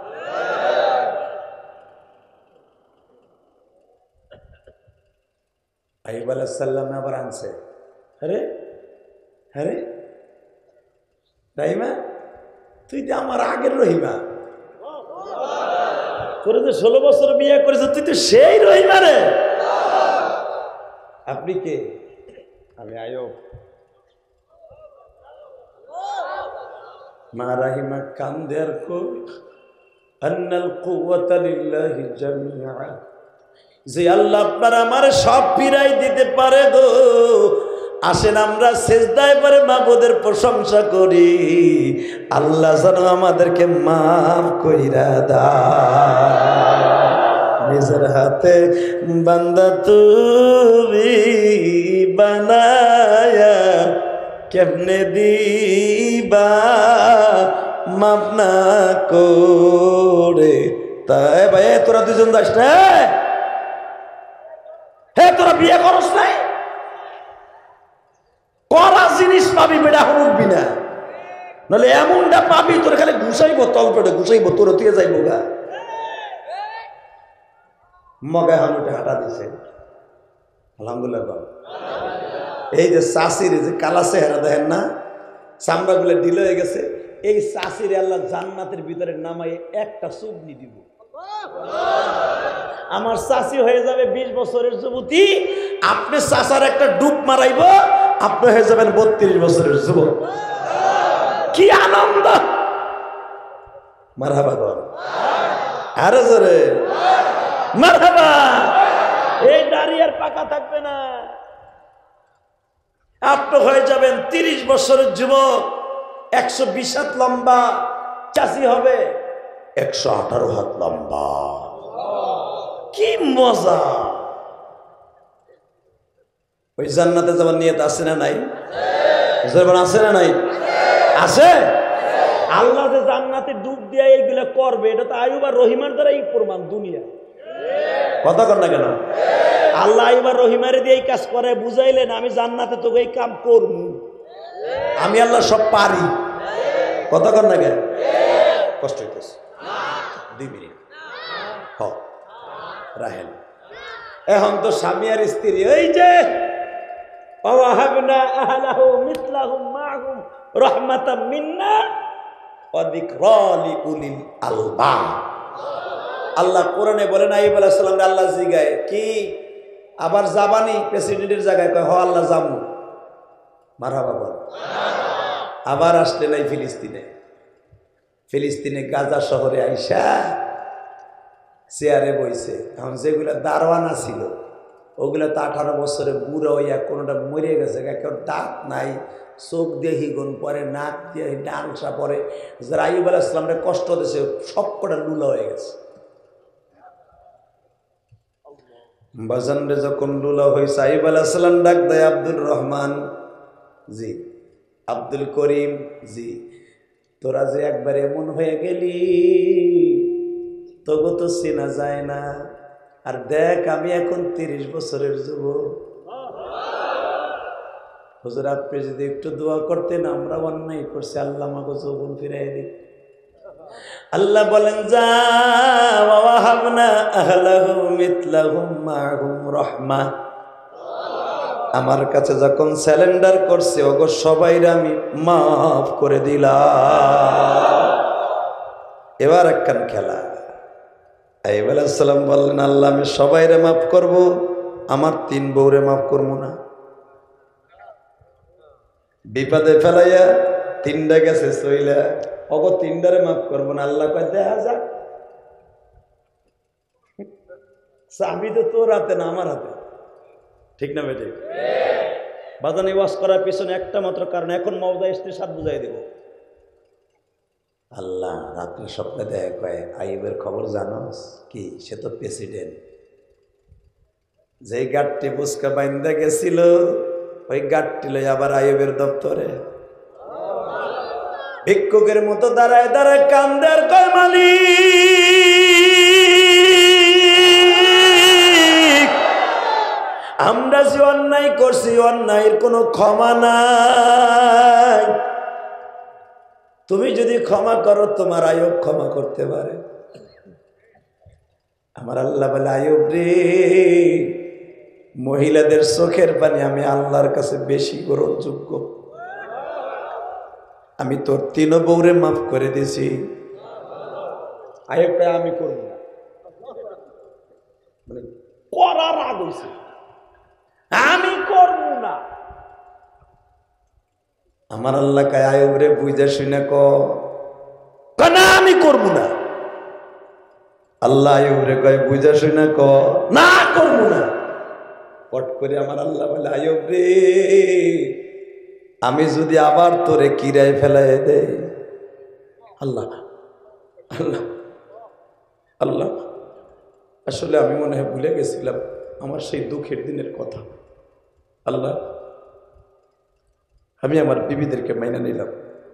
আইয়ুব আলাইহিস সালাম আবার আনছে। আরে আরে রাহিমা, তুই তো আমার আগের রহিমা। তোরে যে 16 বছর বিয়ে করেছে, তুই তো সেই রহিমা রে। আপনি কে? আমি আইয়ুব। মা রাহিমা কান্দে আর কই, আন্নাল কুওয়াতা লিল্লাহি জামিআ, যে আল্লাহ আপনার আমার সব ফিরাই দিতে পারে গো, আসেন আমরা সিজদায় পড়ে মাবুদের প্রশংসা করি, আল্লাহ যেন আমাদেরকে মাফ কইরা দাও। নিজের হাতে বান্দা তুমি বানায়া কেমনে দিবা মাফ না করে। তাই ভাই তোরা দুজন যাস না, হে তোরা বিয়ে করস নাই, করা জিনিস পাবি বেড়া উঠবি না, নাহলে এমনটা পাবি তোর খালি ঘুষাইব, তল পেটে ঘুষাইব, তোর তুই যাইব গা। মগায় হানুটে হাঁটা দিছে আলহামদুলিল্লাহ। এই যে চাষির যে কালা চেহারা দেখেন না, চামড়া গুলো ঢিলে হয়ে গেছে, এই চাষির আল্লাহ জান্নাতের ভিতরে নামাই একটা চুবনি দিব। আমার চাষি হয়ে যাবে 20 বছরের যুবতী, আপনি চাষার একটা ডুব মারাইব, আপনি হয়ে যাবেন 32 বছরের যুবক। কি আনন্দ! মারহাবা কর আরো জোরে মারহাবা। এই দাড়ি আর পাকা থাকবে না, আপনি হয়ে যাবেন 30 বছরের যুবক, 120 হাত লম্বা, চাষি হবে 118 হাত লম্বা। কি মজা! ওই জান্নাতে যাবার নিয়ত আছে না নাই? আছে না নাই? আছে। আল্লাহ যে জান্নাতে ডুব দিয়ে এইগুলা করবে, এটা তো আইয়ুব আর রহিমার দ্বারাই প্রমাণ দুনিয়া। কথা কর না কেন? আল্লাহ আইয়ুব আর রহিমারে দিয়ে এই কাজ করে বুঝাইলেন, আমি জান্নাতে তোকে এই কাম করবো, আমি আল্লাহ সব পারি। কথা কর না কেন? কষ্ট হইতেছে 2 মিনিট রাহেল। এখন তো স্বামী আর স্ত্রী, ওই যে ওয়াহাবনা আহলাহু মিসলাহুম মাহুম রাহমাতাম মিন্না ওয়া যিকরা লিউলিল আলবাব। আল্লাহ কোরআনে বলেন আইয়ুব আলাইহিস সালাম আল্লাহ জিগায় কি আবার যাবানি প্রেসিডেন্টের জায়গায়, কয় হ আল্লাহ যামু। মারহাবা বল। আবার আসলে নাই ফিলিস্তিনে গাজা শহরে আইসা চেয়ারে বইছে। এখন যেগুলো দারওয়ানা ছিল ওগুলো তো 18 বছরে বুড়ো হইয়া কোনোটা মরে গেছে, কেউ দাঁত নাই, চোখ দিয়ে হিগুন পরে, নাক দিয়ে ডানসা পরে, যারা আইয়ুব আলাইহিস সালামকে কষ্ট দিয়েছে সব কটা লুলা হয়ে গেছে। বাজানরে যখন লুলা হয়েছে, আইয়ুব আলাইহিস সালাম ডাক দেয়, আব্দুর রহমান জি, আব্দুল করিম জি, তোরা যে একবার এমন হয়ে গেলি তবু তো চেনা যায় না। আর দেখ আমি এখন 30 বছরের যুবক। হুজুর আপনি যদি একটু দোয়া করতেন, আমরা অন্যায় করছি, আল্লাহ আমাকে যৌবন ফিরাই দিন। আল্লাহ বলেন যা ওয়াহাবনা আহলাহু মিসলাহুম মাহুম রাহমা। আমার কাছে যখন স্যালেন্ডার করছে ওগো সবাইরে আমি মাফ করে দিলাম। এবার একখান খেলা। আইয়ুব আলাইহিস সালাম বললেন আল্লাহ আমি সবাইরে মাফ করব, আমার 3 বউরে মাফ করবো না। বিপদে ফেলাইয়া 3টা গেছে সইলা, ওগো 3টারে মাফ করবো না। আল্লাহ কয় দেখা যাক, চাবি তো তোর হাতে না আমার হাতে, ঠিক না বেঠিক? বাদানি ওয়াজ করার পিছনে একটা মাত্র কারণ, এখন মওদা স্ত্রীর সাথ বুঝাই দেব। আল্লাহ রাত্রে স্বপ্নে দেখা কয় আইয়ুবের খবর জানোস কি? সে তো প্রেসিডেন্ট। যেই গাড়টি বুসকা বাইন্দা গেছিল ওই গাড়টি লই আবার আইয়ুবের দপ্তরে ভিক্ষুকের মতো দাঁড়ায় দাঁড়ায় কান্দে আর কয় মালিক আমরা যে অন্যায় করছি অন্যায়ের কোনো ক্ষমা নাই, তুমি যদি ক্ষমা করো তোমার আইয়ুব ক্ষমা করতে পারে। আমার আল্লাহ বলে আইয়ুব রে, মহিলাদের চোখের পানি আমি আল্লাহর কাছে বেশি গ্রহণযোগ্য। আমি তোর 3 বউরে মাফ করে দিছি। আইয়ুবটা আমি করব না, মানে করার আগ হইছে, আমি করব না। আমার আল্লাহ কয় আইয়ুব রে বুঝা শুনে না আমি করব না। আল্লাহ আইয়ুব রে কয় বুঝা শুনে না করব না। পট করে আমার আল্লাহ বলে আয়ুব রে, আমি যদি আবার তোরে কিরায় ফেলাই দেই, আল্লাহ আল্লাহ আল্লাহ, আসলে আমি মনে হয় ভুলে গেছিলাম আমার সেই দুঃখের দিনের কথা। আল্লাহ, আমি আমার বিবিদেরকে মাইনা নিলাম।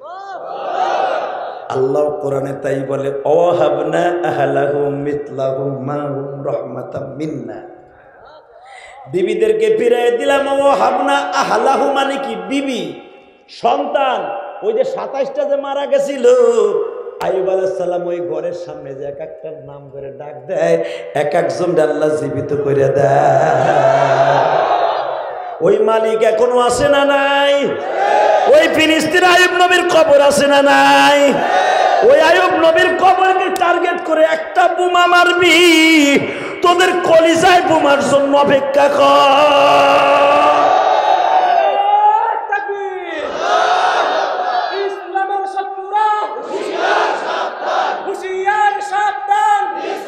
আল্লাহ কোরআনে তাই বলে, ওয়াহাবনা আহলাহুম মিথলাহুম মাহুম রাহমাতাম মিন্না, বিবিদেরকে ফিরিয়ে দিলাম। ওয়াহাবনা আহলাহু মানে কি? বিবি, সন্তান। ওই যে 27টা যে মারা গেছিল, আইয়ুব আলাইহিস সালাম ওই ঘরের সামনে যে এক একটার নাম করে ডাক দেয়, এক একজন আল্লাহ জীবিত করে দেয়। ওই মালিক এখনো আছে না নাই? ওই ফিলিস্তিন আইয়ুব নবীর কবর আছে না নাই? ওই আইয়ুব নবীর কবরকে টার্গেট করে একটা বোমা মারবি, তোদের কলিজায় বোমার জন্য অপেক্ষা কর। ইসলামের শত্রুরা হুঁশিয়ার সাবধান,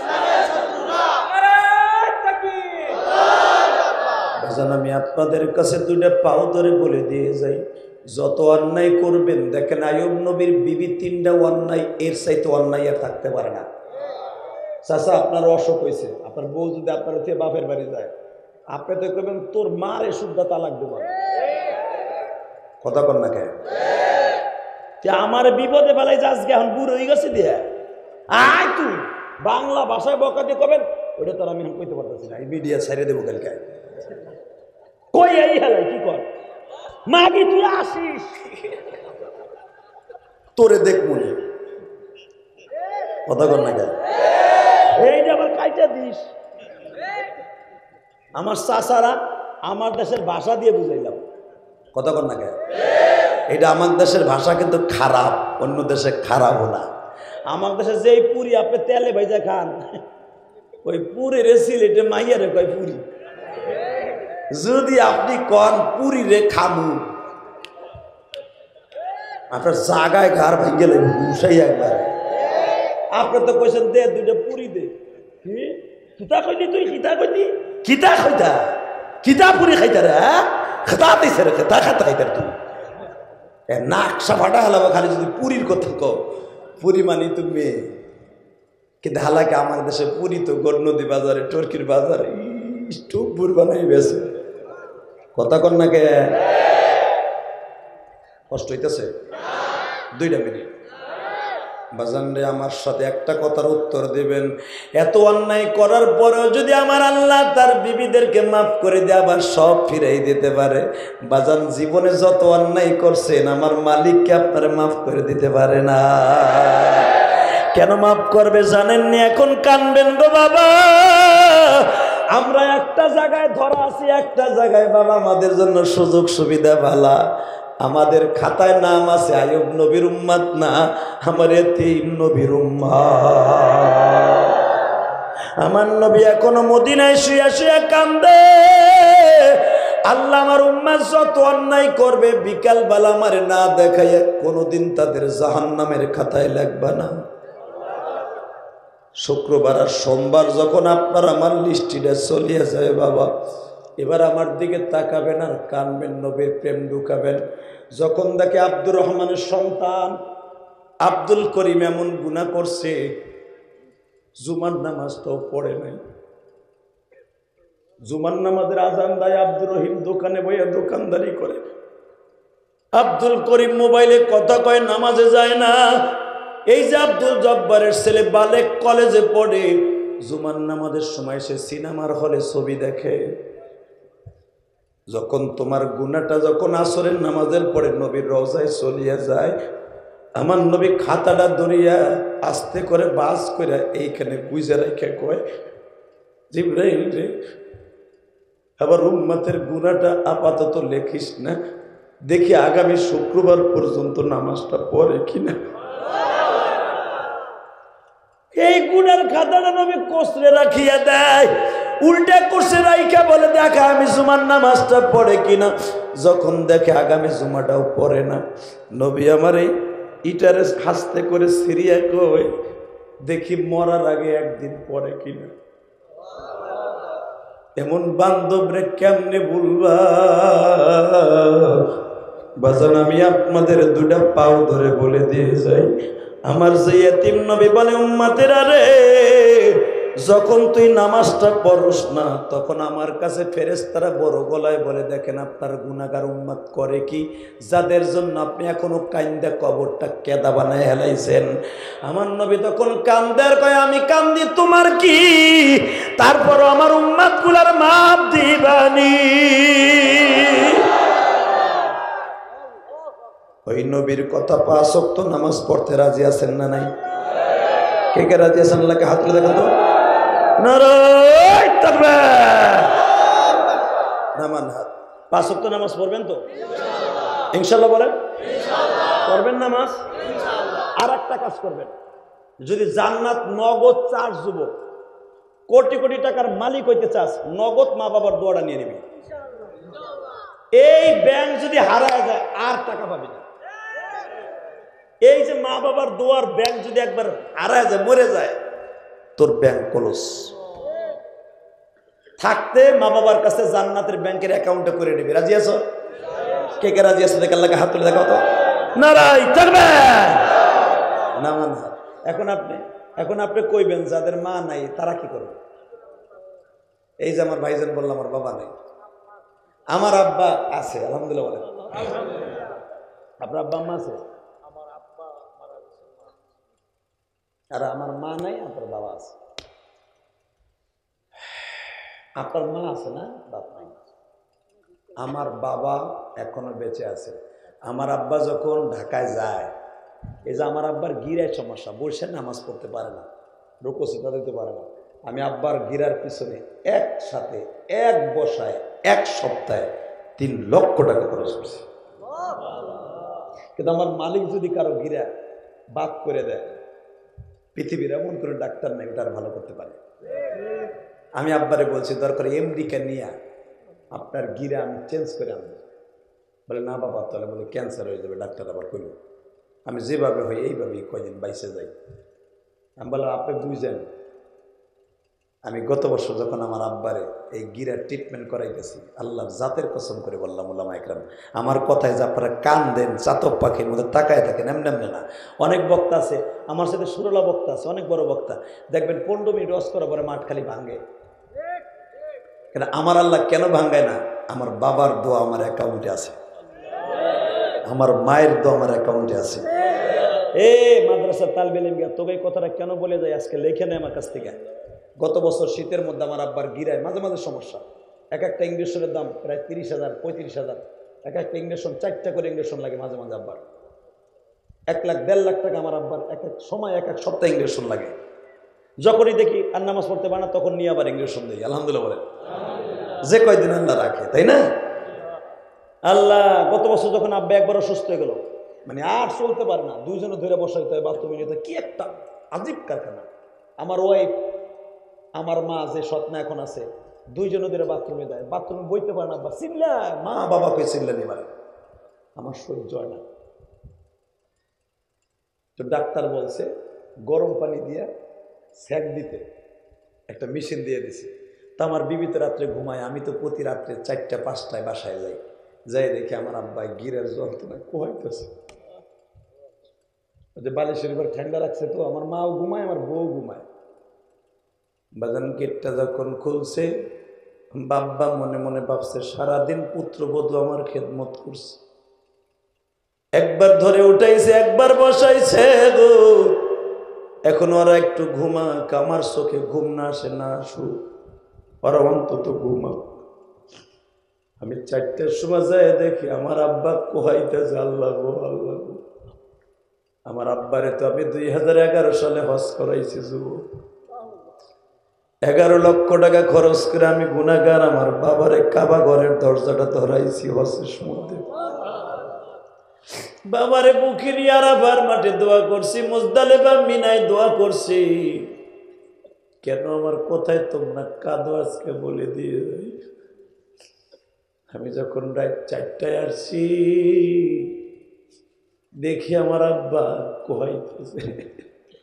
আমি আপনাদের কাছে দুইটা পাও ধরে বলে দিয়ে যাই, যত অন্যায় করবেন, দেখেন আইয়ুব নবীর বিবি 3টা অন্যায়, এর চাইতে অন্যায় আর থাকতে পারে না। চাচা, আপনার অসুখ হয়েছে, আপনার বউ যদি আপনার থেকে বাপের বাড়ি যায়, আপনি তো করবেন তোর মার এ শুদ্ধা তালাক দেব, কথা কর না কেন? আমার বিপদে বেলায় যাস গে, এখন বুড়ো হয়ে গেছে দিয়ে আয় তুই বাংলা ভাষায় বকা দিয়ে কবেন, ওটা তো আমি কইতে পারতেছি না, মিডিয়া ছাড়িয়ে দেবো কালকে। কই এই হেলাই কি কর মাগি, তুই আসিস তোরে দেখ মনে, কথা কর না কেন? এই যে আবার কাইটা দিস। আমার চাচারা আমার দেশের ভাষা দিয়ে বুঝাইলাম, কথা কর না কেন? এটা আমার দেশের ভাষা কিন্তু খারাপ, অন্য দেশে খারাপ না। আমার দেশে যেই পুরি আপনি তেলে ভাইজা খান, ওই পুরি রে সিলেটে মাইয়া রে কয় পুরি। যদি আপনি কন পুরি রে খামু, আপনার জায়গায় ঘর ভাই গেলে ঘুষাই একবার। আপনি তো কইছেন দে দুইটা পুরি দে, কিতা কইলি তুই? কিতা কইলি? কিতা খাইতা? কিতা পুরি খাইতা রে? খেতা দিছে রে, খেতা খাতা খাইতার তুই নাকশা ফাটা হলাম খালি যদি পুরীর কথা কো। পুরী মানি তুমি, কিন্তু হালাকে আমার দেশে পুরী তো গড়নদী বাজারে, টর্কির বাজারে স্টুপুর বানাই বেছে, কথা কর না কে? কষ্ট হইতেছে? 2 মিনিট বাজান রে, আমার সাথে একটা কথার উত্তর দিবেন। এত অন্যায় করার পরেও যদি আমার আল্লাহ তার বিবিদেরকে মাফ করে দিয়ে আবার সব ফিরাই দিতে পারে, বাজান জীবনে যত অন্যায় করছেন আমার মালিককে আপনারা মাফ করে দিতে পারে না? কেন মাফ করবে জানেননি? এখন কানবেন গো বাবা। আমরা একটা জায়গায় ধরা আছি, একটা জায়গায় বাবা আমাদের জন্য সুযোগ সুবিধা ভালা, আমাদের খাতায় নাম আছে আইয়ুব নবীর উম্মত না, আমার এতিম নবীর উম্মত। আমার নবী এখনো মদিনায় শুয়ে শুয়ে কান্দে, আল্লাহ আমার উম্মত যত অন্যায় করবে বিকাল বেলা আমার না দেখায় কোনোদিন তাদের জাহান্নামের খাতায় লিখবা না। শুক্রবার আর সোমবার যখন আপনার আমার লিস্টিটা চলিয়ে যায় বাবা, এবার আমার দিকে তাকাবেন আর কানবেন, নবীর প্রেম ঢুকাবেন। যখন দেখে আব্দুর রহমানের সন্তান আব্দুল করিম এমন গুনাহ করছে, জুমার নামাজটাও পড়ে নাই, জুমার নামাজের আজান দেয়, আব্দুর রহিম দোকানে বইয়া দোকানদারি করে, আব্দুল করিম মোবাইলে কথা কয়, নামাজে যায় না। এই যে আব্দুল জব্বারের ছেলে বালেক কলেজে পড়ে, জুমার নামাজের সময় সে সিনেমার হলে ছবি দেখে। যখন তোমার গুনাহটা যখন আসরের নামাজের পরে নবীর রওজায় চলিয়া যায়, আমার নবী খাতাটা ধরিয়া আস্তে করে বাস করে এইখানে বুঝে রেখে কয়, জিবরাইল রে, আবার উম্মতের গুনাহটা আপাতত লেখিস না, দেখি আগামী শুক্রবার পর্যন্ত নামাজটা পড়ে কিনা। এই গুনার খাতাটা নবী কসরে রাখিয়া দেয়, উল্টা করছে রাইখা বলে দেখা আমি জুমার নামাজটা পড়ে কিনা। যখন দেখে আগামী জুমাটাও পড়ে না, নবী আমার এই ইটারে হাসতে করে সিরিয়া কই, দেখি মরার আগে একদিন পড়ে কিনা। এমন বান্ধব রে কেমনে ভুলবা বাজান। আমি আপনাদের দুটা পাও ধরে বলে দিয়ে যাই, আমার যে এতিম নবী বলে উম্মতেরা রে, যখন তুই নামাজটা পড়স না তখন আমার কাছে ফেরেশতারা বড় গলায় বলে, দেখেন আপনার গুনাহগার উম্মত করে কি, যাদের জন্য আপনি এখনো কান্দে কবরটা কেদা বানায় হেলাইছেন। আমার নবী তখন কান্দে আর কয়, আমি কান্দি তোমার কি, তারপরও আমার উম্মত গুলার মাপ দিবানি। ওই নবীর কথা 5 ওয়াক্ত নামাজ পড়তে রাজি আছেন না নাই? কে কে রাজি আছেন? আল্লাহকে হাত তুলে দেখাতো। নারায়ে তাকবীর। নামান হাত। 5 ওয়াক্ত নামাজ পড়বেন তো ইনশাআল্লাহ? বলেন পড়বেন নামাজ। আর একটা কাজ করবেন, যদি জান্নাত নগদ চাস, যুবক কোটি কোটি টাকার মালিক হইতে চাস, নগদ মা বাবার দোয়াটা নিয়ে নিবি। এই ব্যাংক যদি হারায় যায় আর টাকা পাবি না। এই যে মা বাবার দোয়ার ব্যাংক যদি একবার হারায় যায়, মরে যায়, তোর ব্যাংক ক্লোজ। থাকতে মা বাবার কাছে জান্নাতের ব্যাংকের অ্যাকাউন্টে করে নিবি। রাজি আছো? কে কে রাজি আছো? দেখে আল্লাহকে হাত তুলে দেখাও তো। নারায়ে তাকবীর। নামান হাত। এখন আপনি কইবেন যাদের মা নাই তারা কি করবে? এই যে আমার ভাইজান বলল আমার বাবা নাই, আমার আব্বা আছে আলহামদুলিল্লাহ। বলেন আপনার আব্বা আম্মা আছে? আর আমার মা নাই, আপনার বাবা আছে। আপনার মা আছে না, বাপ নাই। আমার বাবা এখনো বেঁচে আছে। আমার আব্বা যখন ঢাকায় যায়, এই যে আমার আব্বার গিরায় সমস্যা, বসে নামাজ পড়তে পারে না, রুকু সিজদা দিতে পারে না। আমি আব্বার গিরার পিছনে একসাথে এক বসায় 1 সপ্তাহে 3 লক্ষ টাকা খরচ করছি। কিন্তু আমার মালিক যদি কারো গিরা বাদ করে দেয়, পৃথিবীর এমন কোনো ডাক্তার নাই ওটা আর ভালো করতে পারে। আমি আব্বারে বলছি, দরকার এমডিকে নিয়ে আপনার গিরা আমি চেঞ্জ করে আনবো। বলে না বাবা, তাহলে বলে ক্যান্সার হয়ে যাবে। ডাক্তার আবার কইল, আমি যেভাবে হই এইভাবেই কয়দিন বাইসে যাই। আমি বললাম আপনি বুঝেন, আমি গত বছর যখন আমার আব্বারে এই গিরার ট্রিটমেন্ট করাইতেছি, আল্লাহর জাতের কসম করে বললাম, ওলামা একরাম আমার কথায় যে আপনারা কান দেন, চাতক পাখির মধ্যে তাকায় থাকেন, এমনি এমনি না। অনেক বক্তা আছে আমার সাথে, সুরলা বক্তা আছে, অনেক বড় বক্তা, দেখবেন 15 মিনিট ওয়াজ করার পরে মাঠ খালি ভাঙ্গে। কিন্তু আমার আল্লাহ কেন ভাঙ্গায় না? আমার বাবার দোয়া আমার অ্যাকাউন্টে আছে, আমার মায়ের দোয়া আমার অ্যাকাউন্টে আছে। মাদ্রাসার তালবে ইলম গিয়া তোকে এই কথাটা কেন বলে যায়, আজকে লেখে নেয় আমার কাছ থেকে। গত বছর শীতের মধ্যে আমার আব্বার গিরায় মাঝে মাঝে সমস্যা। এক একটা ইঞ্জেকশনের দাম প্রায় 30,000 35,000। এক একটা ইঞ্জেকশন 4টা করে ইঞ্জেকশন লাগে মাঝে মাঝে আব্বার। 1 লাখ 1.5 লাখ টাকা আমার আব্বার এক এক সময় এক এক সপ্তাহে ইঞ্জেকশন লাগে। যখনই দেখি আর নামাজ পড়তে পারে না, তখন নিয়ে আবার ইঞ্জেকশন দিই। আলহামদুলিল্লাহ বলেন, যে কয়দিন আল্লাহ রাখে, তাই না? আল্লাহ গত বছর যখন আব্বা একবার অসুস্থ হয়ে গেল, মানে আর চলতে পারে না, 2 জনে ধরে বসাইতে হয় বাথরুমে নিতে, কি একটা আজীব কারখানা। আমার ওয়াইফ, আমার মা যে সৎনা এখন আছে, 2 জনে ধরে বাথরুমে দেয়, বাথরুমে বইতে পারে না, চিল্লা মা বাবাকে চিল্লা নিবার, আমার সহ্য হয় না। তো ডাক্তার বলছে গরম পানি দিয়ে সেক দিতে, একটা মেশিন দিয়ে দিছে। তো আমার বিবি তো রাত্রে ঘুমায়, আমি তো প্রতি রাত্রে 4টা 5টায় বাসায় যাই দেখি আমার আব্বাই গিরের যন্ত্রণা কোহাইতেছে। বালিশের উপর ঠান্ডা রাখছে, তো আমার মাও ঘুমায়, আমার বউ ঘুমায়। বাজান গেটটা যখন খুলছে, বাব্বা মনে মনে ভাবছে সারাদিন পুত্রবধূ আমার খেদমত করছে, একবার ধরে উঠাইছে, একবার বসাইছে গো। এখন ওরা একটু ঘুমাক, আমার চোখে ঘুম না আসে না আসু, ওরা অন্তত ঘুমাক। আমি 4টার সময় যাই দেখি আমার আব্বা কোহাইতেছে। আল্লাহ গো আল্লাহ গো, আমার আব্বারে তো আমি 2011 সালে হজ করাইছি যুবক। 11 লক্ষ টাকা খরচ করে আমি গুনাহগার আমার বাবারে কাবা ঘরের দরজাটা ধরাইছি হজের মধ্যে। বাবারে বুকে নিয়ে আরাফার মাঠে দোয়া করছি, মুজদালিফা মিনায় দোয়া করছি। কেন আমার কোথায় তোমরা কাঁদো আজকে বলে দিয়ে যাই। আমি যখন রাত 4টায় আসছি, দেখি আমার আব্বা কোহাইতেছে।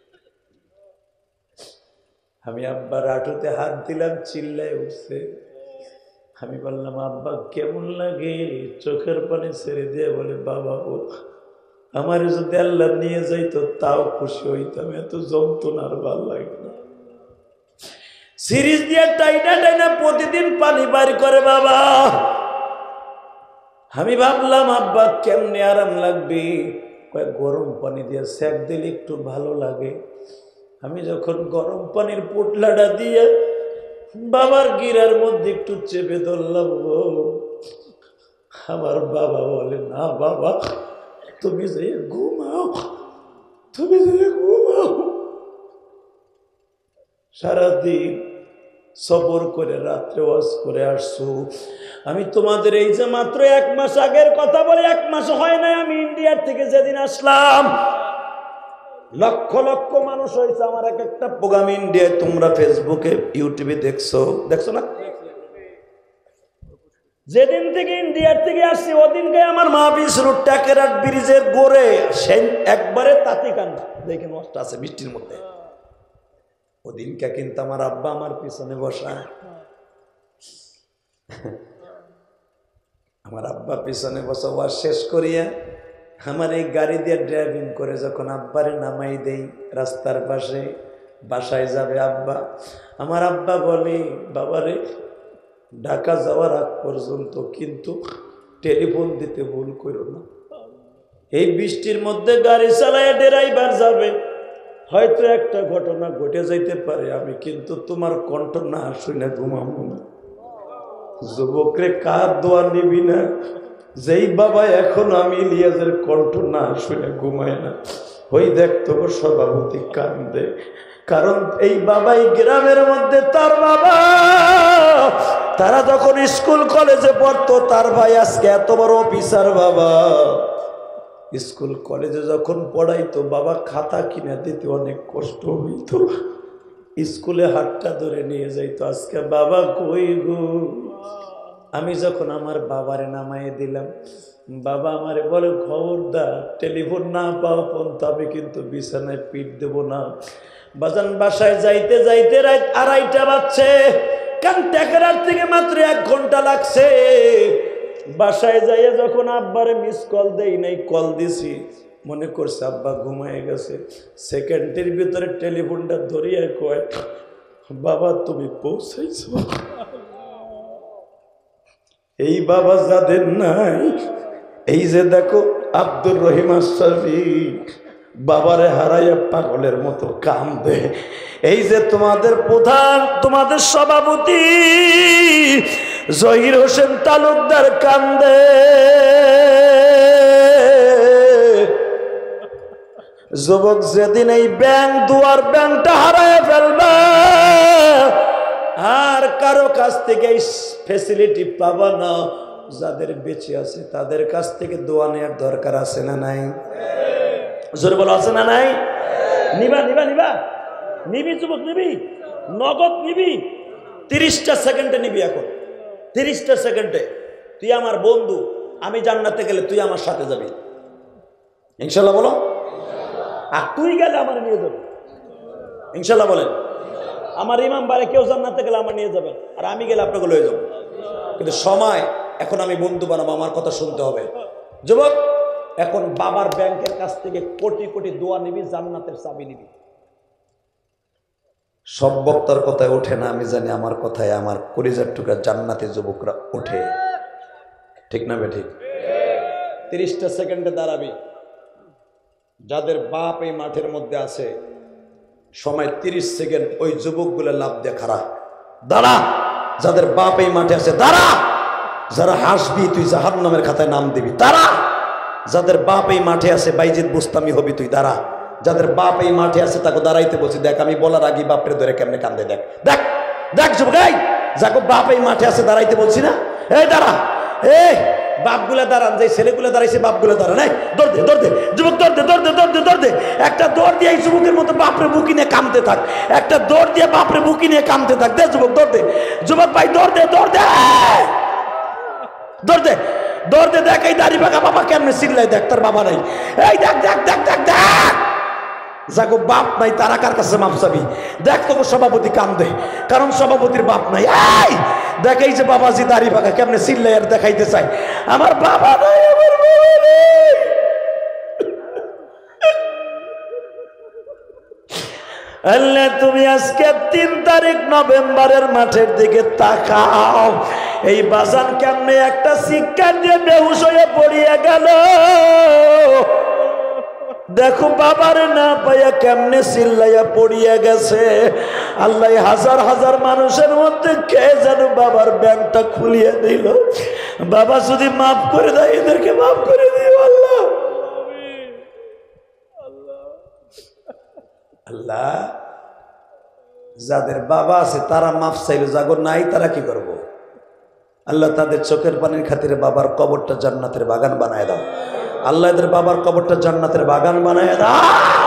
আমি আব্বার হাঁটুতে হাত দিলাম, চিল্লায় উঠছে আমি বললাম আব্বা কেমন লাগে? চোখের পানি ছেড়ে দিয়ে বলে বাবা ও আমার যদি আল্লাহ নিয়ে যাইতো তাও খুশি হইতাম, এত যন্ত্রণার ভালো লাগে না। সিরিজ দিয়ে টাইনা টাইনা প্রতিদিন পানি বার করে বাবা। আমি ভাবলাম আব্বা কেমনে আরাম লাগবে, গরম পানি দিয়ে সেক দিলে একটু ভালো লাগে। আমি যখন গরম পানির পোটলাটা দিয়ে বাবার গিরার মধ্যে একটু চেপে ধরলাম, আমার বাবা বলে না বাবা তুমি যে ঘুমাও, তুমি যে ঘুমাও। সারাদিন সবর করে রাত্রে ওয়াজ করে আসছো। আমি তোমাদের এই যে মাত্র 1 মাস আগের কথা বলে, 1 মাস হয় নাই আমি ইন্ডিয়ার থেকে যেদিন আসলাম, লক্ষ লক্ষ মানুষ হয়েছে আমার এক একটা প্রোগ্রাম ইন্ডিয়ায়। তোমরা ফেসবুকে ইউটিউবে দেখছো না? যেদিন থেকে ইন্ডিয়ার থেকে আসছি ওদিনকে আমার মাহফিল রোড টাকেরাট ব্রিজের গোড়ে সেই একবারে তাঁতি কান্দা দেখে নষ্ট আছে বৃষ্টির মধ্যে। ওদিনকে কিন্তু আমার আব্বা আমার পিছনে বসা, আমার আব্বা পিছনে বসা ওয়াজ শেষ করিয়া আমার এই গাড়ি দিয়ে ড্রাইভিং করে যখন আব্বারে নামাই দেই রাস্তার পাশে, বাসায় যাবে আব্বা, আমার আব্বা বলে বাবারে ঢাকা যাওয়ার আগ পর্যন্ত কিন্তু টেলিফোন দিতে ভুল করো না। এই বৃষ্টির মধ্যে গাড়ি চালায় ড্রাইভার যাবে, হয়তো একটা ঘটনা ঘটে যাইতে পারে, আমি কিন্তু তোমার কণ্ঠ না শুনে ঘুমাবো না। যুবকরে কার দোয়া নিবি না? যেই বাবা এখন আমি ইলিয়াসের কণ্ঠ না শুনে ঘুমায় না, ওই দেখতো সভাপতি কান্দে। কারণ এই বাবাই গ্রামের মধ্যে তার বাবা, তারা যখন স্কুল কলেজে পড়তো তার ভাই আজকে এত বড় অফিসার বাবা। স্কুল কলেজে যখন পড়াইতো বাবা খাতা কিনে দিতে অনেক কষ্ট হইতো, স্কুলে হাতটা ধরে নিয়ে যাইতো। আজকে বাবা কই গো? আমি যখন আমার বাবারে নামাই দিলাম, বাবা আমারে বলে খবরদার টেলিফোন না পাও পর্যন্ত আমি কিন্তু বিছানায় পিঠ দেব না। বাজান বাসায় যাইতে যাইতে রাত 2:30 বাজছে, কারণ টেকেরার থেকে মাত্র 1 ঘন্টা লাগছে। বাসায় যাইয়া যখন আব্বারে মিস কল দেই নাই, কল দিছি, মনে করছে আব্বা ঘুমায় গেছে। সেকেন্ডের ভিতরে টেলিফোনটা ধরিয়া কয় বাবা তুমি পৌঁছাইছো। এই বাবা যাদের নাই, এই যে দেখো আব্দুর রহিম আশরাফি বাবারে হারাইয়া পাগলের মতো কান্দে। এই যে তোমাদের প্রধান, তোমাদের সভাপতি জহির হোসেন তালুকদার কান্দে। যুবক যেদিন এই ব্যাংক দুয়ার ব্যাংকটা হারায় ফেলবে আর কারো কাছ থেকে এই ফ্যাসিলিটি পাবা না, যাদের বেঁচে আছে তাদের কাছ থেকে দোয়া নেওয়ার দরকার আছে না নাই? জোরে বলো আছে না নাই? নিবা নিবা নিবা নিবি যুবক, নিবি নগদ নিবি। 30টা সেকেন্ডে নিবি। এখন 30টা সেকেন্ডে তুই আমার বন্ধু, আমি জান্নাতে গেলে তুই আমার সাথে যাবি ইনশাল্লাহ। বলো আর তুই গেলে আমার নিয়ে যাবে ইনশাল্লাহ। বলেন আমার ইমাম বাড়ি কেউ জান্নাতে গেলে আমার নিয়ে যাবেন, আর আমি গেলে আপনাকে লয়ে যাবো। কিন্তু সময় এখন আমি বন্ধু বানাবো, আমার কথা শুনতে হবে। যুবক এখন বাবার ব্যাংকের কাছ থেকে কোটি কোটি দোয়া নিবি, জান্নাতের চাবি নিবি। সব বক্তার কথায় ওঠে না, আমি জানি আমার কথায় আমার কলিজার টুকরা জান্নাতে যুবকরা ওঠে, ঠিক না বেঠিক? 30টা সেকেন্ডে দাঁড়াবি। যাদের বাপ এই মাঠের মধ্যে আছে, সময় 30 সেকেন্ড, ওই যুবকগুলো লাভ দিয়ে খাড়া দাঁড়া। যাদের বাপ এই মাঠে আছে দাঁড়া। যারা হাসবি তুই জাহান্নামের খাতায় নাম দিবি, দাঁড়া। যাদের বাপ এই মাঠে আছে বাইজিদ বুস্তামি হবি তুই, দাঁড়া। যাদের বাপ এই মাঠে আছে তাকে দাঁড়াইতে বলছি। দেখ আমি বলার আগে বাপরে ধরে কেমনে কান্দে, দেখ দেখ দেখ যুবক, এই যাকে বাপ এই মাঠে আছে দাঁড়াইতে বলছি না, এই দাঁড়া। এই বাপগুলা দাঁড়ান, যে ছেলেগুলো দাঁড়াইছে বাপগুলো দাঁড়ান। এই দৌড় দে, দৌড় দে যুবক, দৌড় দে, দৌড় দে, দৌড় দে, দৌড় দে। একটা দৌড় দিয়ে এই যুবকের মতো বাপরে বুকি নিয়ে কামতে থাক। একটা দৌড় দিয়ে বাপরে বুকি নিয়ে কামতে থাক। দে যুবক, দৌড় দে। যুবক ভাই দৌড় দে, দৌড় দে, দৌড় দে, দৌড় দে। দেখ এই দাড়ি পাকা বাবা কেমনে চিল্লাই, দেখ তার বাবা নাই। এই দেখ দেখ দেখ দেখ দেখ যাগো বাপ নাই তারা কার কাছে মাপ চাবি? দেখ তোকে সভাপতি কান্দে, কারণ সভাপতির বাপ নাই। এই দেখ এই যে বাবাজি দাড়ি পাকা কেমনে চিল্লাই আর দেখাইতে চাই আমার বাবা নাই, আমার বাবা নেই। আল্লাহ তুমি আজকে 3 তারিখ নভেম্বরের মাঠের দিকে তাকাও, এই বাজান কেমনে একটা শিক্ষা দিয়ে বেহুশ হয়ে পড়িয়া গেল। দেখো বাবার না পাইয়া কেমনে চিল্লাইয়া পড়িয়া গেছে। আল্লাহ হাজার হাজার মানুষের মধ্যে কে যেন বাবার ব্যাংকটা খুলিয়ে দিল। বাবা যদি মাফ করে দেয় এদেরকে মাফ করে দিও আল্লাহ। আল্লাহ যাদের বাবা আছে তারা মাফ চাইল, যাগর নাই তারা কি করব? আল্লাহ তাদের চোখের পানির খাতিরে বাবার কবরটা জান্নাতের বাগান বানায় দাও। আল্লাহ এদের বাবার কবরটা জান্নাতের বাগান বানায় দাও।